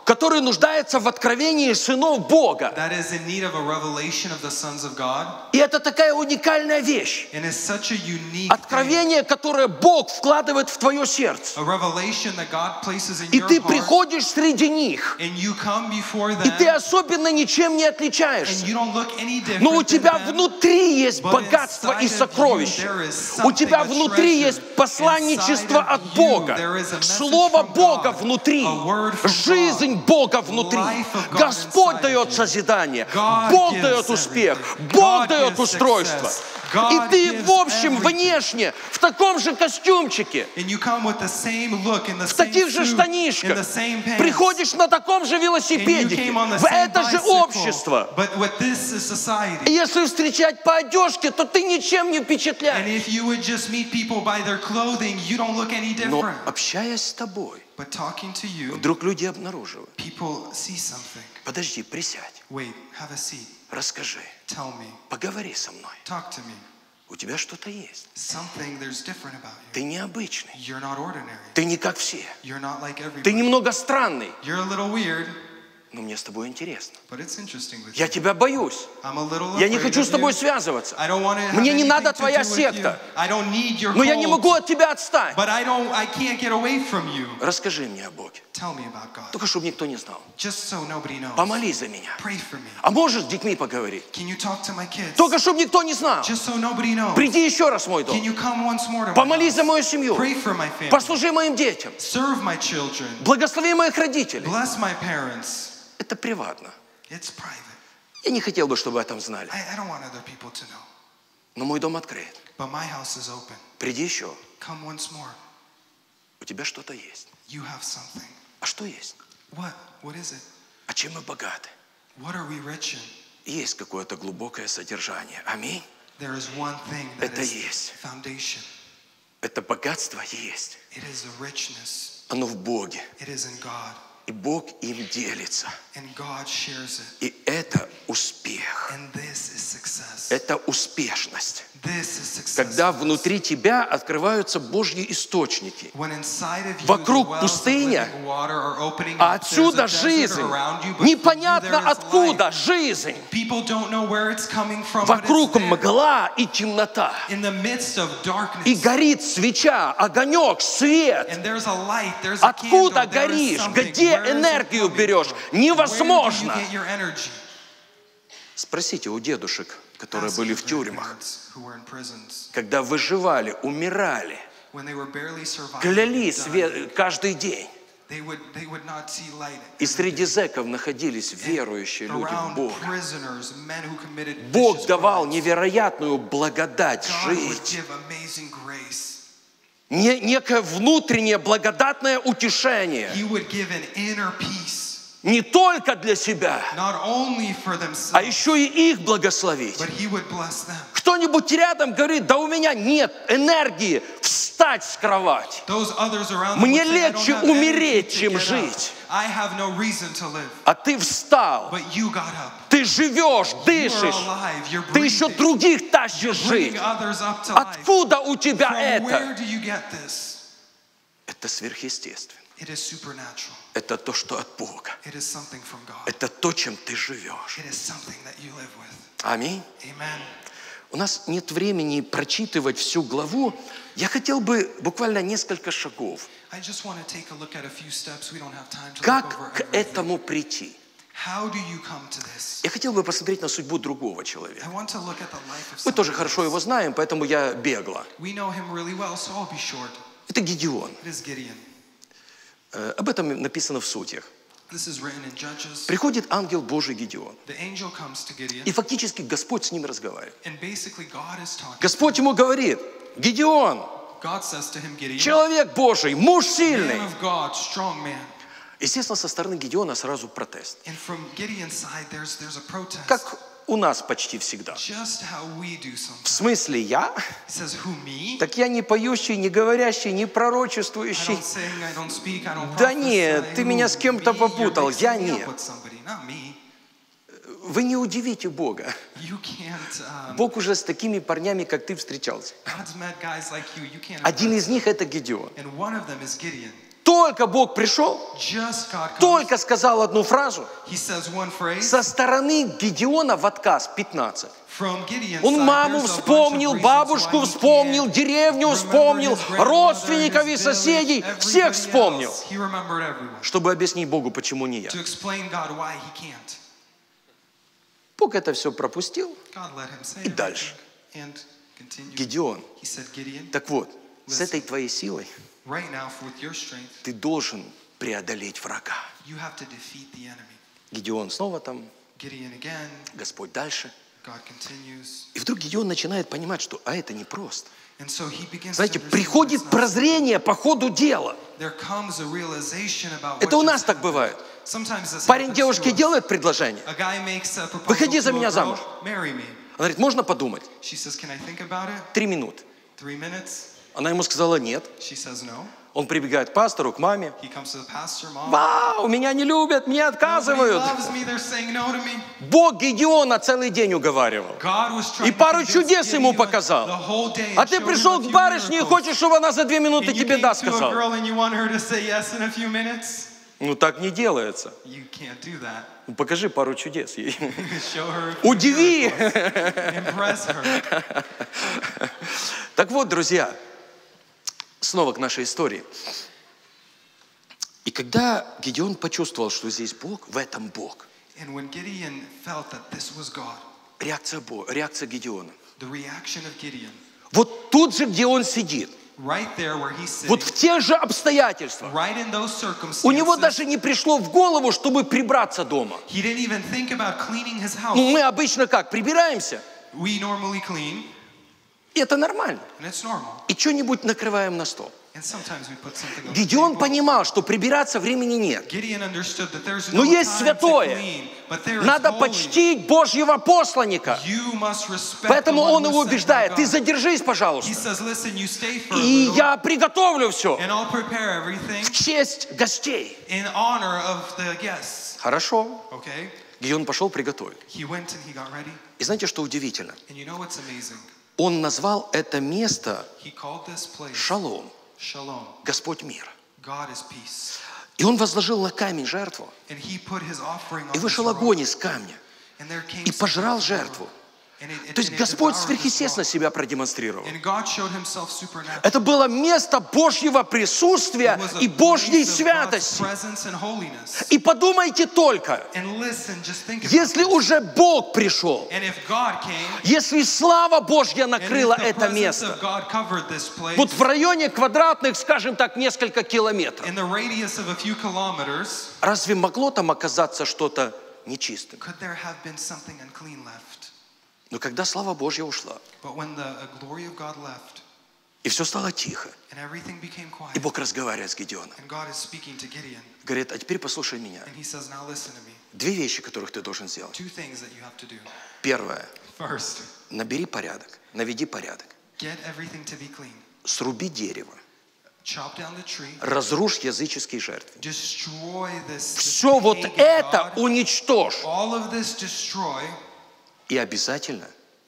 который нуждается в откровении сынов Бога. that is in need of a revelation of the sons of God. И это такая уникальная вещь. And it's such a unique thing, Откровение, которое Бог вкладывает в твое сердце. a revelation that God places in И your ты heart. приходишь среди них. And you come before И ты them, особенно ничем не and отличаешься. you don't look any different Но у than тебя them, внутри есть but богатство inside и of you сокровище. there is У тебя something, a внутри treasure. есть посланничество Inside от of you Бога. there is a message Слово from Бога God, внутри. a word from Жизнь God, Бога внутри. life of God Господь inside дает of you. созидание. God Бог gives дает успех. everything. Бог God дает gives устройство. success. God И ты, gives в общем, everything. внешне, в таком же костюмчике, And you come with the same look, in the в same таких же suit, in штанишках, the same pants. приходишь на таком же And you велосипедике, came on the в same это же bicycle. общество. But with this is И society. если встречать по одежке, то ты ничем не And впечатляешь. if you would just meet people by their clothing, you don't look any Но different. общаясь с тобой, But talking to you, вдруг люди обнаруживают. people see something. Подожди, присядь, Wait, have a seat. расскажи, Tell me. поговори со мной. Talk to me. У тебя что-то есть. Something there's different about you. Ты необычный. You're not ordinary. Ты не как все. You're not like Ты everybody. немного странный. You're a little weird, Но мне с тобой интересно. but it's interesting with Я you. тебя боюсь. I'm a little Я не afraid хочу of с тобой you. связываться. I don't want to have Мне не anything надо to твоя do with секта. you. I don't need your Но я не cult, могу от тебя отстать. but I don't. I can't get away from you. Расскажи мне о Боге. Tell me about God, Только чтобы никто не знал. just so nobody knows. Помолись за меня. Pray for me. А можешь с детьми поговорить? Can you talk to my kids? Только чтобы никто не знал. Just so nobody knows. Приди еще раз в мой Can дом. you come once more to my Помолись за house? мою семью. Pray for my family. Послужи моим детям. Serve my children. Благослови моих родителей. Bless my parents. Это приватно. It's private. Я не хотел бы, чтобы об этом знали. I, I don't want other people to know. Но мой дом открыт. But my house is open. Приди еще. Come once more. У тебя что-то есть. You have something. А что есть? What? What is it? А чем мы богаты? What are we rich in? Есть какое-то глубокое содержание. Аминь. There is one thing that Это is есть. foundation. Это богатство есть. It is a richness. Оно в Боге. It is in God. И Бог им делится. And God shares it. И это успех. And this is success. Это успешность. This is success. Когда внутри тебя открываются Божьи источники. When inside of you Вокруг the wells of пустыня, living water are opening а up, there's a отсюда desert жизнь. around you, but for you Непонятно there is откуда life. жизнь. People don't know where it's coming from, but Вокруг it's there. мгла и темнота. In the midst of darkness. И горит свеча, огонек, свет. And there's a light, there's a Откуда candle, there is горишь? something. Где Where is it энергию coming берешь? from? Невозможно. Where do you get your energy? Спросите у дедушек, которые Ask были your в тюрьмах, grandparents who were in prisons, когда выживали, умирали, when they were barely surviving, клялись dying, ве- каждый день. they would, they would not see light. И среди зэков находились верующие люди в Around Бога. prisoners, men who committed Бог vicious давал crimes. невероятную благодать God would жить. give amazing grace. Не- некое внутреннее благодатное утешение. He would give an inner peace, Не только для себя, not only for а themselves, еще и их благословить. but he would bless them. Кто-нибудь рядом говорит, да у меня нет энергии встать с кровати. Those others around them Мне would say, I don't легче have energy умереть, to чем get up. жить. I have no reason to live. А ты встал, But you got up. ты живешь, You are дышишь, alive. You're ты еще breathing. других тащишь жить. Bringing others up to life. Откуда у тебя From where это? do you get this? Это сверхъестественно. It is supernatural. Это то, что от Бога. It is something from God. Это то, чем ты живешь. It is something that you live with. Аминь. Amen. У нас нет времени прочитывать всю главу. Я хотел бы буквально несколько шагов. I just want to take a look at a few steps. We don't have time to look over Как к everything. этому прийти? How do you come to this? Я хотел бы посмотреть на судьбу другого человека. I want to look at the life of Мы тоже somebody хорошо else. его знаем, поэтому я бегло. We know him really well, so I'll be short. Это Гедеон. It is Gideon. Э, Об этом написано в Судьях. This is written in Judges. Приходит ангел Божий Гедеон. The angel comes to Gideon, И фактически Господь с ним разговаривает. and basically God is talking. Господь ему говорит, Гедеон, God says to him, Gideon, человек Божий, муж man сильный. of God, strong man. Естественно, со стороны Гедеона сразу протест. And from Gideon's side, there's there's a protest. Как у нас почти всегда. Just how we do В sometimes. смысле я? He says, who, me? Так я не поющий, не говорящий, не I пророчествующий. don't sing, I don't speak, I don't Да prophesy. нет, ты Who, меня с кем-то me? You're попутал, mixing я me up нет. with somebody, not me. Вы не удивите Бога. You can't, um, Бог уже с такими парнями, как ты, встречался. God's met guys like you, you can't Один impress из них это Гедеон. them. And one of them is Gideon. Тот только Бог пришел, just God comes, только сказал одну фразу, he says one phrase. со стороны Гедеона в отказ пятнадцать. From Gideon's Он side, маму there's a bunch of вспомнил, reasons бабушку why he вспомнил, can't деревню remember вспомнил, his grandmother, родственников и his соседей, village, всех everybody вспомнил, else. He remembered everyone. чтобы объяснить Богу, почему не я. To explain God why he can't. Бог это все пропустил. God let him say И дальше. everything and continued. Гедеон, He said, Gideon, так вот, с этой твоей силой right now, with your strength, ты должен преодолеть врага. you have to defeat the enemy. Гедеон снова там, Gideon again, Господь дальше. God continues. И вдруг Гедеон начинает понимать, что а это непросто. And so he begins Знаете, to understand приходит it's not- прозрение по ходу дела. There comes a realization about Это what у нас just так бывает. Sometimes this Парень happens девушке to us. делает предложение. A guy makes a proposal Выходи to за a меня girl, замуж. marry me. Она говорит, можно подумать? She says, can I think about it? Три минуты. Three minutes. Она ему сказала нет. She says no. Он прибегает к пастору, к маме. He comes to the pastor, mom. Вау, меня не любят, мне Nobody отказывают. loves me, they're saying no to me. Бог Гедеона целый день уговаривал. God was trying И to пару convince чудес ему Gideon показал. the whole day А and ты showed him пришел a к few барышне и miracles. хочешь, чтобы она за две минуты And you тебе came да to a сказала. girl and you want her to say yes in a few minutes? Ну так не делается. You can't do that. Ну, покажи пару чудес ей. Show her a few Удиви. miracles. Impress her. Так вот, друзья, снова к нашей истории. И когда Гедеон почувствовал, что здесь Бог, в этом Бог, And when Gideon felt that this was God, реакция, Бога, реакция Гедеона. the reaction of Gideon, Вот тут же, где он сидит, right there where he's sitting, вот в тех же обстоятельствах, right in those у него circumstances, даже не пришло в голову, чтобы прибраться дома. he didn't even think about cleaning his house. Ну, мы обычно как, прибираемся, We normally clean, и это нормально. and it's normal. И что-нибудь накрываем на стол. And sometimes we put something on the Гедеон table. понимал, что прибираться времени нет. Gideon understood that there's Но no есть time to святое. clean, but there is Надо holy. почтить Божьего посланника. You must respect Поэтому the one он who его sent убеждает, by ты God. задержись, He пожалуйста. says, listen, you stay for a И little, я приготовлю все and I'll prepare everything в честь гостей. in honor of the guests. Хорошо. Okay? Гедеон пошел, приготовил. He went and he got ready. И знаете, что удивительно? And you know what's amazing? Он назвал это место He called this place Шалом, Shalom. Господь мира. God is peace. И он возложил на камень жертву. And he put his offering on И this вышел rock, огонь из камня. and there came И some пожрал fire, жертву. and it- То есть and it Господь devoured this сверхъестественно rock. себя продемонстрировал. And God showed himself supernatural. Это было место Божьего присутствия It was a и Божьей place of God's святости. presence and holiness. И подумайте только, And listen, just think about если this. уже Бог пришел, And if God came, если слава Божья and накрыла if the это presence место, of God covered this place, вот в районе квадратных, скажем так, несколько километров, in the radius of a few kilometers, разве могло там оказаться что-то нечистым? could there have been something unclean left? Но когда слава Божья ушла, But when the uh, glory of God left, и все стало тихо, and everything became quiet, и Бог разговаривает с Гедеоном, and God is speaking to Gideon, говорит, а теперь послушай меня. and he says, now listen to me. Две вещи, которых ты должен сделать. Two things that you have to do. Первое. First, Набери порядок, наведи порядок. get everything to be clean. Сруби дерево, Chop down the tree. разрушь языческие жертвы. Destroy this. this Все вот pagan это god. уничтожь. All of this destroy, И обязательно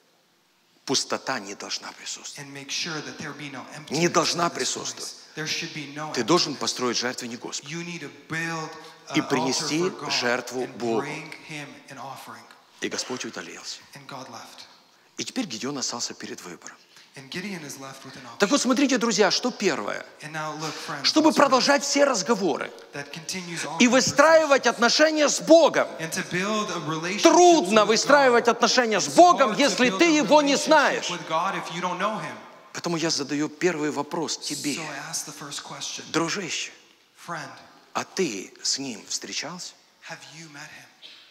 пустота не должна присутствовать. and make sure that there be no emptiness Не должна in this присутствовать. place. There should be no Ты должен emptiness. построить жертвенник Господу. You need to build И an altar принести for God жертву and Богу. bring him an offering. И Господь удалился. And God left. И теперь Гедеон остался перед выбором. And Gideon is left with an Так option. вот, смотрите, друзья, что первое. And now look, friends, Чтобы what's продолжать все разговоры that continues all и выстраивать отношения с Богом. and to build a relationship Трудно with выстраивать God. отношения с It's Богом, hard to если build ты a Его не relationship знаешь. with God if you don't know him. Поэтому я задаю первый вопрос тебе. So I ask the first question. Дружище, Friend, а ты с Ним встречался? have you met him?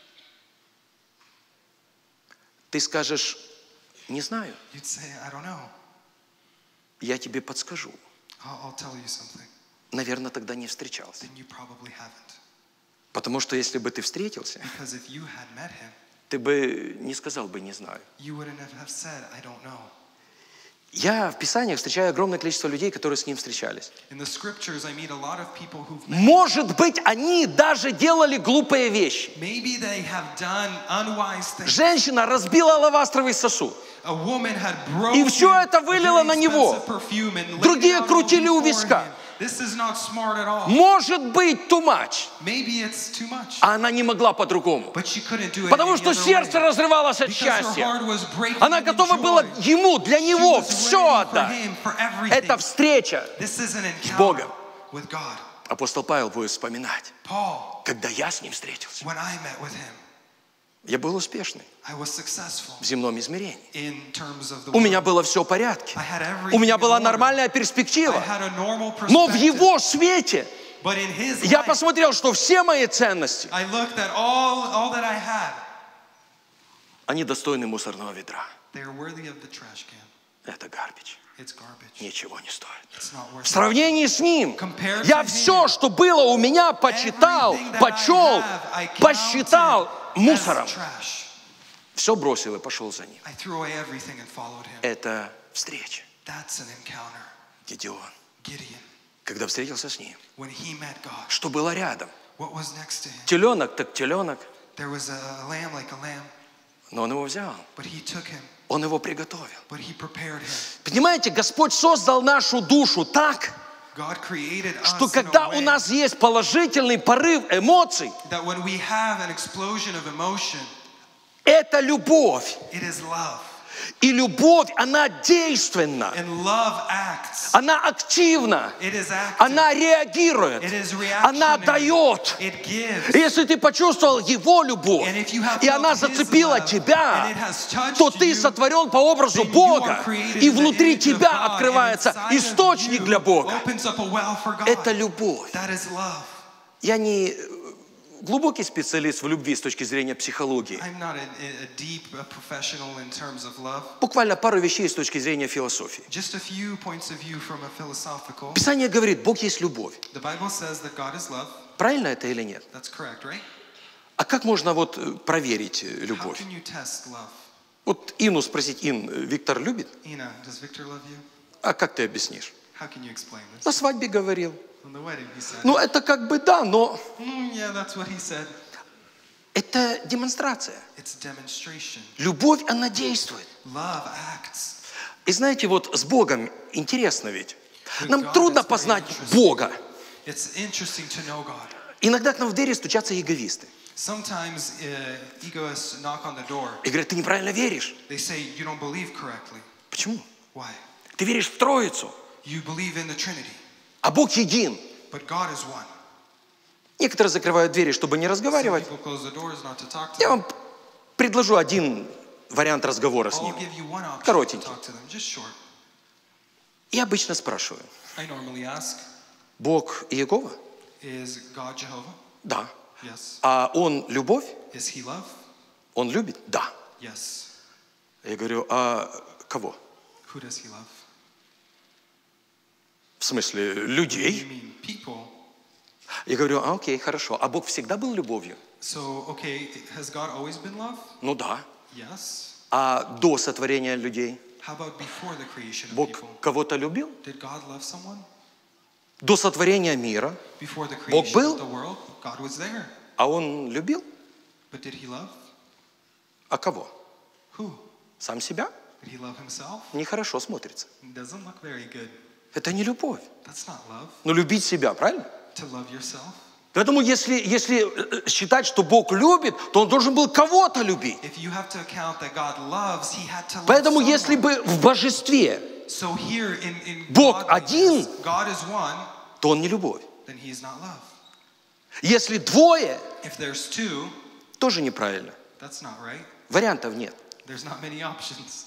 Ты скажешь, не знаю, You'd say, I don't know. я тебе подскажу. I'll, I'll tell you something. Наверное, тогда не встречался. Then you probably haven't. Потому что если бы ты встретился, Because if you had met him, ты бы не сказал бы «не знаю». you wouldn't have said, I don't know. Я в Писаниях встречаю огромное количество людей, которые с Ним встречались. In the scriptures, I meet a lot of people who've met. Может быть, они даже делали глупые вещи. Maybe they have done unwise things. Женщина разбила алавастровый сосуд. A woman had broken И все это a вылила very на него. expensive perfume and laid Другие it out крутили all у before виска. him. This is not smart at all. Может быть, too much. Maybe it's too much. А она не могла по-другому. But she couldn't do it Потому any что other сердце way. разрывалось от Because her счастья. heart was breaking Она in готова была joy. ему, для She него was все ready for отдать. him, for everything. Это встреча. This is an encounter Богом. with God. Апостол Павел будет вспоминать, Paul, когда я с ним встретился. when I met with him, Я был успешный I was successful в земном измерении. in terms of the У меня world. было все в порядке. I had everything У меня in была order. нормальная I перспектива. had a normal Но в perspective. его свете But in his я light, посмотрел, что все мои ценности, I looked at all, all that I had. они достойны мусорного ведра. They are worthy of the trash can. Это garbage. It's garbage. Ничего не стоит. It's not worth В it. сравнении с ним, Compared я to все, him, что было у меня, почитал, Everything that почел, I have, I counted посчитал as мусором. trash. Все бросил и пошел за ним. I threw away everything and followed him. Это встреча. That's an encounter. Гедеон, Gideon, когда встретился с ним, when he met God, что было рядом? what was next to him? Теленок так теленок, There was a lamb like a lamb, но он его взял, but he took him, он его приготовил. but he prepared him. Понимаете, Господь создал нашу душу так, God created что us in когда a у way нас есть положительный порыв эмоций, that when we have an explosion of emotion, это любовь. it is love. И любовь, она действенна, And love acts. она активна, It is active. она реагирует, It is она reactionary. дает. It gives. И если ты почувствовал Его любовь, And if you have и она felt His зацепила love, тебя, and it has touched то ты you, сотворен по образу then you Бога, are created и in the внутри image of тебя God, открывается and inside of источник you для Бога. opens up a well for God. Это любовь. That is love. Я не глубокий специалист в любви с точки зрения психологии. I'm not a, a deep a professional in terms of love. Буквально пару вещей с точки зрения философии. Just a few points of view from a philosophical. Писание говорит, Бог есть любовь. The Bible says that God is love. Правильно это или нет? That's correct, right? А как можно вот э, проверить э, How любовь? can you test love? Вот Ину спросить, Ин, э, Виктор любит? Ina, does Victor love you? А как ты объяснишь? How can you explain this? На свадьбе говорил. On the wedding, he said. Ну, это как бы да, но Mm, yeah, that's what he said. это демонстрация. It's demonstration. Любовь, она действует. Love acts. И знаете, вот с Богом интересно ведь. With Нам God, трудно it's very познать interesting. Бога. It's interesting to know God. Иногда к нам в двери стучатся эгоисты. Sometimes uh, egoists knock on the door. И говорят, ты неправильно веришь. They say you don't believe correctly. Почему? Why? Ты веришь в Троицу, You believe in the Trinity, а Бог един. but God is one. Некоторые закрывают двери, чтобы не Some разговаривать. people close the doors not to talk to Я them. вам предложу один вариант разговора с I'll ним. give you one option to Коротенький. talk to them, just short. Я обычно спрашиваю, I normally ask, Бог Иегова? is God Jehovah? Да. Yes. А Он любовь? Is he love? Он любит? Да. Yes. Я говорю, а кого? Who does he love? В смысле, You людей? mean people? Я говорю, а окей, хорошо. А Бог всегда был любовью? So, okay, has God always been love? Ну да. Yes. А до сотворения людей How about before the creation of Бог people? кого-то любил? Did God love someone? До сотворения мира, Before the Бог creation был? of the world, God was there. а Он любил? But did he love? А кого? Who? Сам себя? Did he love himself? Нехорошо смотрится. It doesn't look very good. Это не любовь. That's not love. Но любить себя, правильно? To love yourself. Поэтому если, если э, считать, что Бог любит, то Он должен был кого-то любить. If you have to account that God loves, he had to love Поэтому someone. если бы в божестве, So here in, in Бог godliness, один, God is one, то Он не любовь. then he is not love. Если двое, If there's two, тоже неправильно. that's not right. Вариантов нет. There's not many options.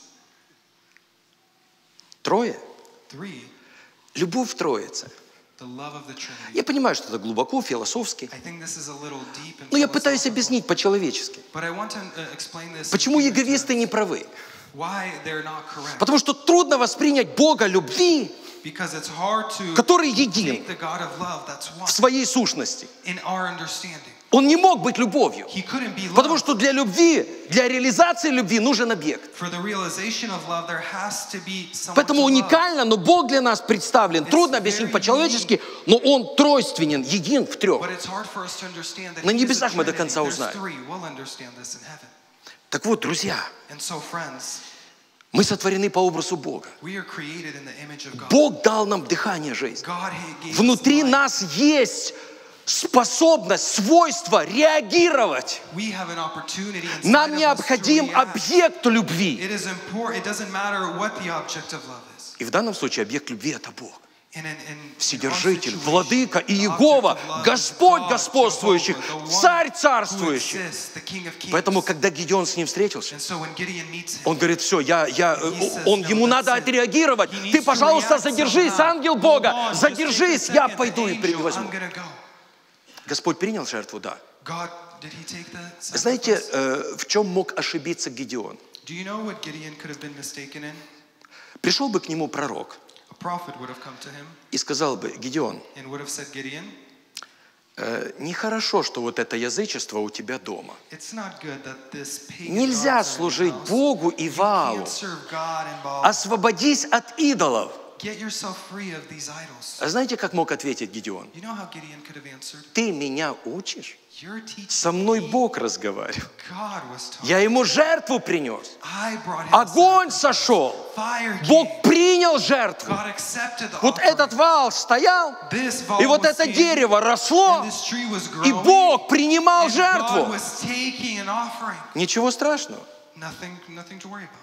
Трое. Three, Любовь в Троице. the love of the Trinity. Я понимаю, что это глубоко, философски. I think this is a little deep and Но я пытаюсь philosophical. объяснить по-человечески. But I want to uh, explain this. in Почему human яговисты terms. не правы? Why they're not correct? Потому что трудно воспринять Бога любви, Because it's hard to который един take the God of love that's one в своей сущности. in our understanding. Он не мог быть любовью. He couldn't be Потому love. что для любви, для реализации любви нужен объект. For the realization of love, there has to be someone Поэтому to love. уникально, но Бог для нас представлен. Трудно объяснить по-человечески, но Он тройственен, един в трех. But it's hard for us to understand that На he is a небесах мы до Trinity. конца There's узнаем. three. We'll understand this in heaven. Так вот, друзья, And so, friends, Мы сотворены по образу Бога. We are created in the image of God. Бог дал нам дыхание жизни. God gave us Внутри life. нас есть способность, свойство реагировать. We have an opportunity inside Нам of us to необходим react. объект любви. It is important. It doesn't matter what the object of love is. И в данном случае объект любви – это Бог. In, in, in Вседержитель, our situation, Владыка и the Иегова, object of love is Господь God, господствующих, Jehovah, the one Царь who царствующий. exists, the King of Kings. Поэтому, когда Гидеон с ним встретился, And so when Gideon meets him, он говорит, все, я, я, he says, он, no, ему that's надо it. отреагировать. He needs Ты, to пожалуйста, react задержись, somehow. ангел Hold Бога, on, just take a задержись, я second. пойду и The angel, перевозьму. I'm gonna go. Господь принял жертву, да. God, did he take the sacrifice? Знаете, э, в чем мог ошибиться Гидеон? Do you know what Gideon could have been mistaken in? Пришел бы к нему пророк A prophet would have come to him и сказал бы, Гидеон, and would have said, Gideon, э, нехорошо, что вот это язычество у тебя дома. it's not good that this pagan Нельзя gods are in your служить house. Богу и You Ваалу. can't serve God and Baal. Освободись от идолов. Get yourself free of these idols. А знаете, как мог ответить Гидеон? You know how Gideon could have answered? Ты меня учишь? You're teaching Со мной me. Бог разговаривает. God was talking. Я ему жертву принес. I brought him Огонь sacrifice. сошел. Fire Бог came. принял жертву. God accepted the Вот offering. этот вал стоял, This vow и вот was это standing, дерево росло, and this tree was и growing, Бог принимал and God жертву. was taking an offering. Ничего страшного. Nothing, nothing to worry about.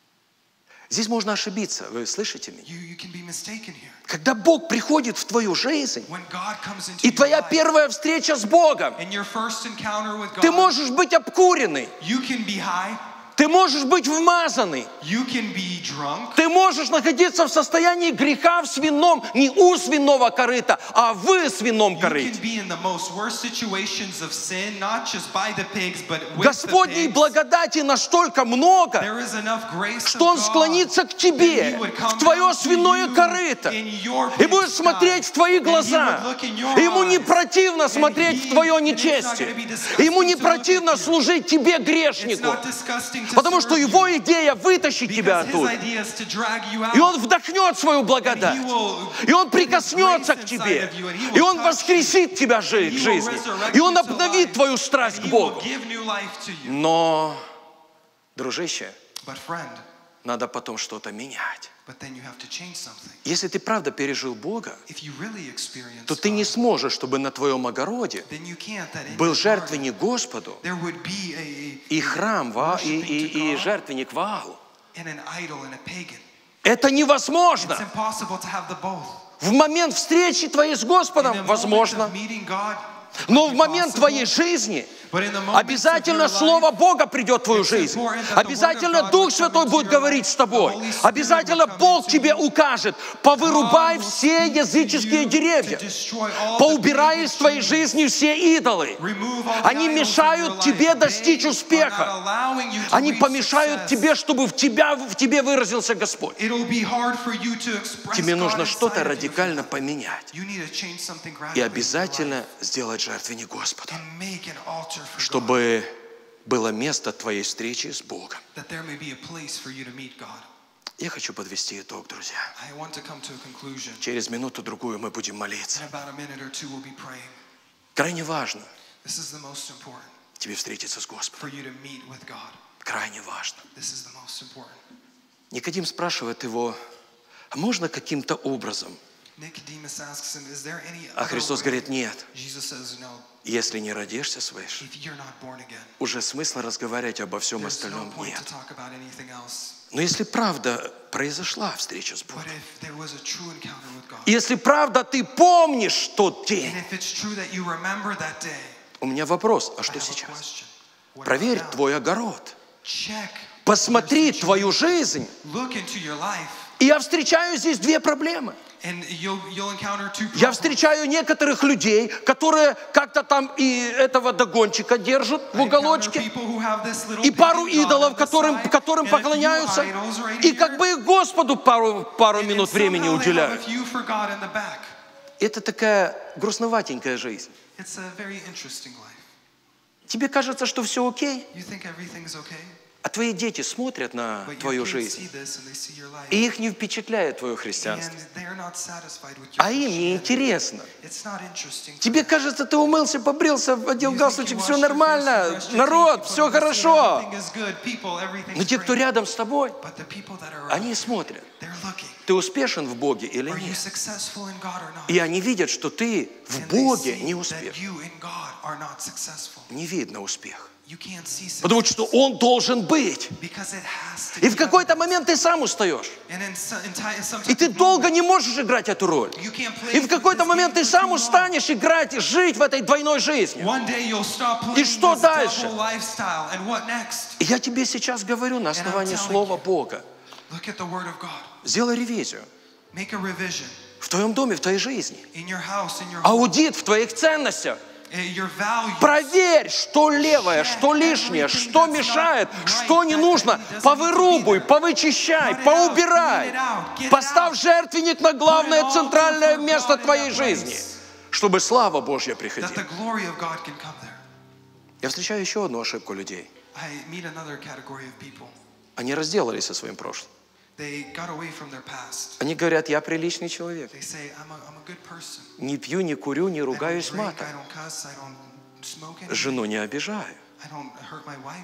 Здесь можно ошибиться, вы слышите меня? You, you can be mistaken here. Когда Бог приходит в твою жизнь, When God comes into и your твоя life, первая встреча с Богом, and your first encounter with God, ты можешь быть обкуренный, you can be high, ты можешь быть вмазанный, you can be drunk, ты можешь находиться в состоянии греха в свином, не у свиного корыта, а в свином you корыте. can be in the most worst situations of sin, not just by the pigs, but with Господней the pigs. благодати настолько много, There is enough grace что of Он God склонится к that тебе, He would come в твое down to свиное you корыто, in your и будет pigsty, смотреть в твои and He глаза. would look in your Ему не eyes, противно and смотреть He- в твое and it's not нечестие. gonna be disgusting Ему не to look противно at you. служить тебе, It's грешнику. not disgusting to Потому что serve его you, идея вытащить тебя because His оттуда. idea is to drag you out. И Он вдохнет свою And благодать. He will И Он put His прикоснется grace к inside тебе. of you, and He will И Он touch воскресит тебя жи- you. к He will жизни. resurrect И Он you to обновит life, твою страсть and к He Богу. will give new life to you. Но, дружище, But friend, надо потом что-то менять. but then you have to change something. Если ты правда пережил Бога, If you really experience то ты не God, сможешь, чтобы на твоем огороде then you can't that in был your garden жертвенник Господу there would be a, и храм, Ва- и, worshiping и, to и God жертвенник Ваалу. and an idol and a pagan. Это It's невозможно. impossible to have the both. В момент встречи твоей с In Господом the moment возможно, of meeting God, it но might в be момент possible, твоей жизни but in the moments of обязательно your Слово life, Бога придет в твою it's жизнь. important that the Обязательно word of God Дух would Святой come into будет your говорить life. с тобой. The Holy Spirit Обязательно would come Бог into тебе you. укажет. Повырубай God will все speak to языческие you деревья. to destroy all the Поубирай pagan из твоей trees. жизни все идолы. Remove all the Они idols in мешают your тебе life. достичь They are успеха. not allowing you to Они reach помешают success. тебе, чтобы в, тебя, в тебе выразился Господь. It'll be hard for you to express Тебе God нужно inside что-то of you. радикально поменять. You need to change something И radically in your обязательно life сделать жертвенник Господу, and make an altar for God, чтобы было место твоей встречи с Богом. that there may be a place for you to meet God. Я хочу подвести итог, друзья. I want to come to a conclusion. Через минуту-другую мы будем молиться. In about a minute or two, we'll be praying. Крайне важно This is the most important, тебе встретиться с Господом. for you to meet with God. Крайне важно. This is the most important. Никодим спрашивает его, а можно каким-то образом? Nicodemus asks him, is there any А other Христос way? говорит, нет. Jesus says, no, Если не родишься свыше, if you're not born again, уже смысла разговаривать обо всем there's no остальном point to нет. talk about anything else. Но если правда произошла встреча с But Богом, if there was a true encounter with God, если правда ты помнишь тот and день, if it's true that you remember that day, у меня вопрос, а I что have a сейчас? question. What Проверь about now? твой огород. Check. Посмотри your твою situation. жизнь. Look into your life, И я встречаю здесь две проблемы. and you'll you'll encounter two Я problems. встречаю некоторых людей, которые как-то там и этого догончика держат в I encounter уголочке, people who have this little и пару pagan god идолов, on the которым, side, которым and a few поклоняются, idols right и here, как бы и Господу пару, пару and минут somehow времени they have a уделяют. few for God in the back. Это такая грустноватенькая жизнь. It's a very interesting life. Тебе кажется, что все окей? You think everything's okay? А твои дети смотрят на But your твою kids жизнь, see this and they see your life. и их не впечатляет твое And христианство. they're not satisfied with your А им не Christianity. интересно. It's not interesting. to Тебе them. кажется, ты умылся, побрился, одел You think you галстучек, washed все your face, you нормально, brushed your народ, teeth, you все put on the suit, хорошо. everything is good, people, everything's Но те, кто great. рядом с тобой, But the people that are они around, смотрят, they're looking. ты успешен в Боге или Are you нет. successful in God or not? И они видят, что ты в And they Боге see не that успешен. you in God are not successful. Не видно успех. You can't see success Потому что он должен быть. because it has to И be в какой-то evident. момент ты сам устаешь. And in some, in time, in some И type ты of долго moment, не можешь играть эту роль. you can't play И в какой-то this момент game ты for сам too long. устанешь играть и жить в этой двойной жизни. One day you'll stop playing что this дальше? double lifestyle. And what next? И я тебе сейчас говорю на основании telling Слова you. Бога. Look at the Word of God. Сделай ревизию Make a revision в твоем доме, в твоей жизни. in your house, in your home, Аудит в твоих ценностях. in your values. Проверь, что левое, что лишнее, что мешает, что не нужно. Повырубуй, повычищай, поубирай. Поставь жертвенник на главное центральное место твоей жизни, чтобы слава Божья That приходила. the glory of God can come there. Я встречаю еще одну ошибку людей. I meet another category of people. Они разделались со своим прошлым. They got away from their past. Они говорят, я приличный человек. They say, I'm a, I'm a good person. Не пью, не курю, не I don't ругаюсь drink, матом. I don't cuss, I don't smoke anything. Жену не обижаю. I don't hurt my wife.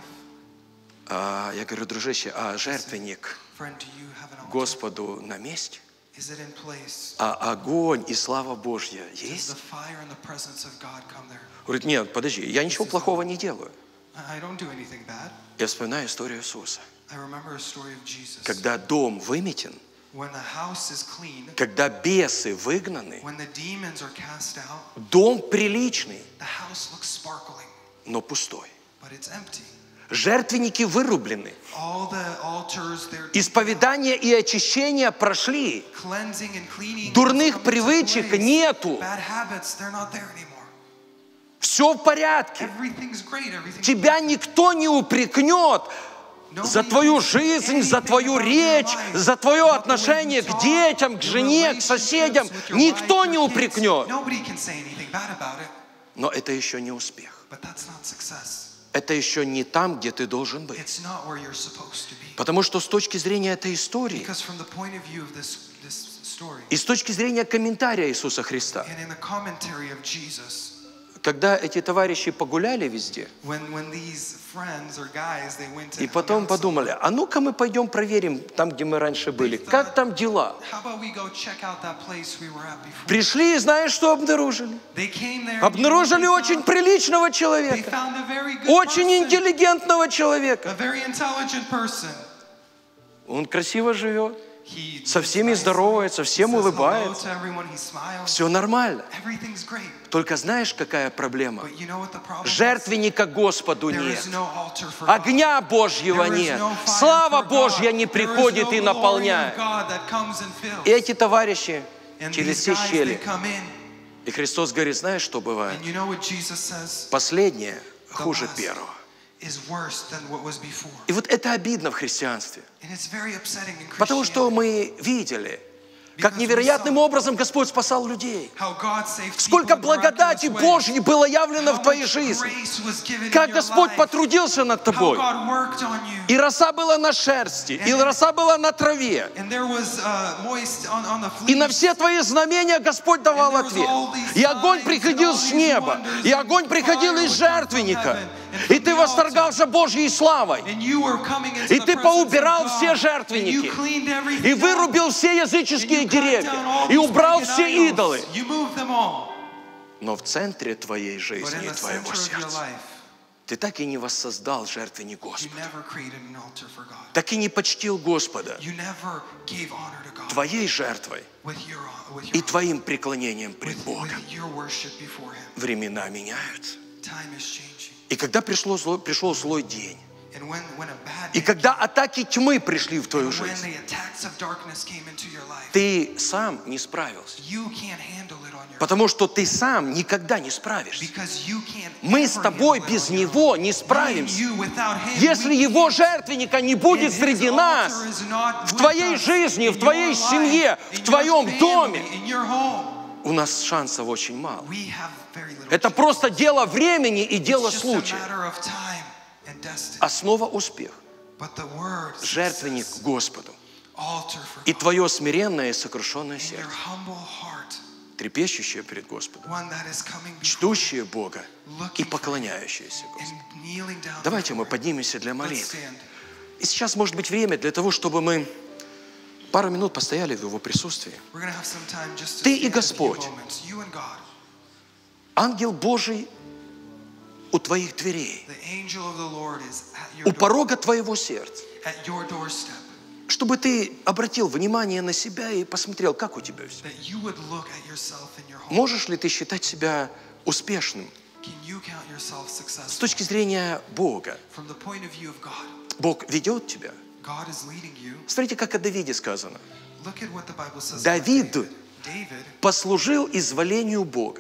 А я говорю, дружище, а жертвенник Friend, do you have an altar? Господу на месте? Is it in place? А огонь и слава Божья Does the есть? fire and the presence of God come there? Говорит, нет, подожди, я ничего плохого не делаю. I I don't do anything bad. Я вспоминаю историю Иисуса. I remember a story of Jesus. Когда дом выметен, When the house is clean, когда бесы выгнаны, when the demons are cast out, дом приличный, the house looks sparkling, но пустой. but it's empty. Жертвенники вырублены. All the altars, they're Исповедание и очищение прошли. cleansing and cleaning. Дурных come into привычек place. нету. Bad habits, they're not there anymore. Все в порядке. Everything's great, everything's Тебя никто не упрекнет Nobody за твою can say жизнь, за anything твою about your речь, life, за твое about the way отношение you к talk, детям, к your жене, к relationships соседям. with your Никто wife, не your kids. упрекнет. Nobody can say anything bad about it, Но это еще не успех. but that's not success. Это еще не там, где ты должен быть. It's not where you're supposed to be. Потому что с точки зрения этой истории Because from the point of view of this, this story, и с точки зрения комментария Иисуса Христа, and in the commentary of Jesus, когда эти товарищи погуляли везде, when, when these friends or guys, they went to и hang потом out подумали, а ну-ка мы пойдем проверим там, где мы раньше были, как там дела. somewhere. How about we go check out that place we were at before? Пришли и знаешь, что обнаружили? They came there, and you know what Обнаружили they очень found? приличного They человека, found a very good очень person, интеллигентного человека. a very intelligent person. Он красиво живет, He со всеми nice, здоровается, всем says hello улыбается. to everyone, he smiles. Все нормально. Everything's great. Только знаешь, какая проблема? But you know what the problem is? Жертвенника Господу There нет. is no altar for God. Огня Божьего There is нет. no fire Слава for God. Божья не There is приходит no и glory наполняет. of God that comes and fills. И эти товарищи And через these все guys, they щели. come in, И Христос говорит, знаешь, что бывает? and you know what Jesus says? Последнее The хуже last первого. is worse than what was before. И вот это обидно в христианстве. And it's very upsetting in Потому что Christianity. мы видели, как невероятным образом Господь спасал людей. How God saved Сколько people in благодати miraculous ways. Божьей было явлено в How твоей much жизни. grace was given in Как your Господь life. потрудился над How тобой. God worked on you. И роса была на шерсти, и роса была на траве. And there was uh, moist on, on the И fleece. на все твои знамения Господь давал And there was ответ. all these И огонь signs приходил and all с these неба, wonders, и огонь and приходил fire из would come from жертвенника. heaven and И from ты the восторгался Божьей славой. And you were coming into И the ты presence поубирал of God. все And жертвенники. you cleaned everything И up. вырубил все And языческие you cut деревья. down all И these убрал pagan все idols. идолы. You moved them all. Но в центре твоей But жизни in и the твоего center of your сердца life, ты так и не воссоздал жертвенник you Господа. never created an altar for God. Так и не почтил Господа You never gave honor to God твоей жертвой with your, with и your, твоим преклонением пред with, Богом. with your worship before Him. Времена меняются. Time is changing. И когда пришло зло, пришел злой день, And when, when a bad и day когда атаки тьмы пришли в твою came, when жизнь, the attacks of darkness came into your life, ты сам не справился. you can't handle it on your own. Потому что ты сам никогда не справишься. Because you can't Мы с ever тобой handle it без on your Него own. не Me and справимся. you, without Him, Если we Его can't. жертвенника не будет And His среди altar нас, is not в with твоей us, жизни, в in твоей your life, семье, in в your твоем family, доме, in your home, у нас шансов очень мало. we have very little Это chance. просто дело времени и дело It's just a случая. matter of time and destiny. Основа успеха жертвенник Господу. И твое смиренное и сокрушенное сердце, трепещущее перед Господом, чтущее Бога и поклоняющееся Господу. Давайте мы поднимемся для молитвы. И сейчас может быть время для того, чтобы мы пару минут постояли в Его присутствии. Ты и Господь. Ангел Божий у твоих дверей, у порога твоего сердца, чтобы ты обратил внимание на себя и посмотрел, как у тебя все. Можешь ли ты считать себя успешным с точки зрения Бога? Бог ведет тебя. Смотрите, как о Давиде сказано. Давид послужил изволению Бога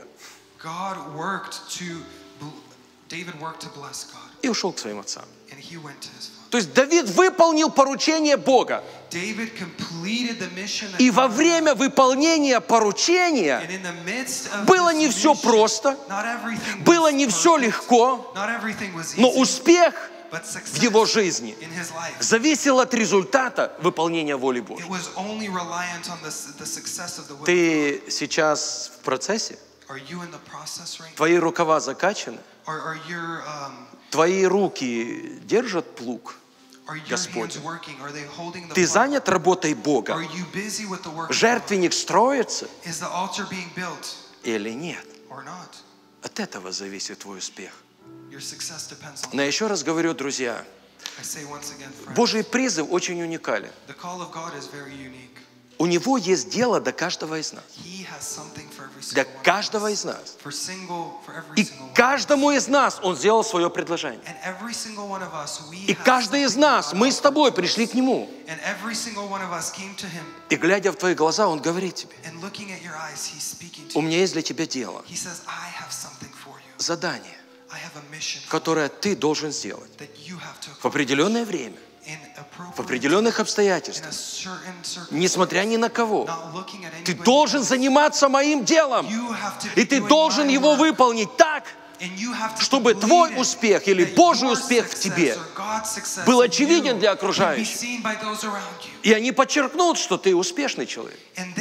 и ушел к своим отцам. То есть Давид выполнил поручение Бога. И во время выполнения поручения было не все просто, было не все легко, но успех в его жизни зависел от результата выполнения воли Божьей. Ты сейчас в процессе? Твои рукава закачаны? Твои руки держат плуг Господень? Ты занят работой Бога? Жертвенник строится или нет? От этого зависит твой успех. Но я еще раз говорю, друзья, Божий призыв очень уникален. У Него есть дело до каждого из нас. Для каждого из нас. И каждому из нас Он сделал свое предложение. И каждый из нас, мы с тобой пришли к Нему. И глядя в твои глаза, Он говорит тебе: у меня есть для тебя дело, задание, которое ты должен сделать в определенное время, в определенных обстоятельствах, несмотря ни на кого. Ты должен заниматься моим делом, и ты должен его выполнить так, чтобы твой успех или Божий успех в тебе был очевиден для окружающих. И они подчеркнут, что ты успешный человек.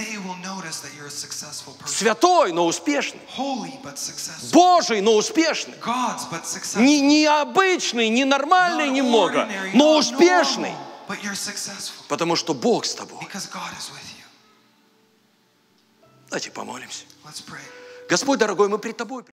Святой, но успешный. Божий, но успешный. Не, не обычный, не нормальный немного, но успешный. Потому что Бог с тобой. Давайте помолимся. Господь дорогой, мы пред Тобой.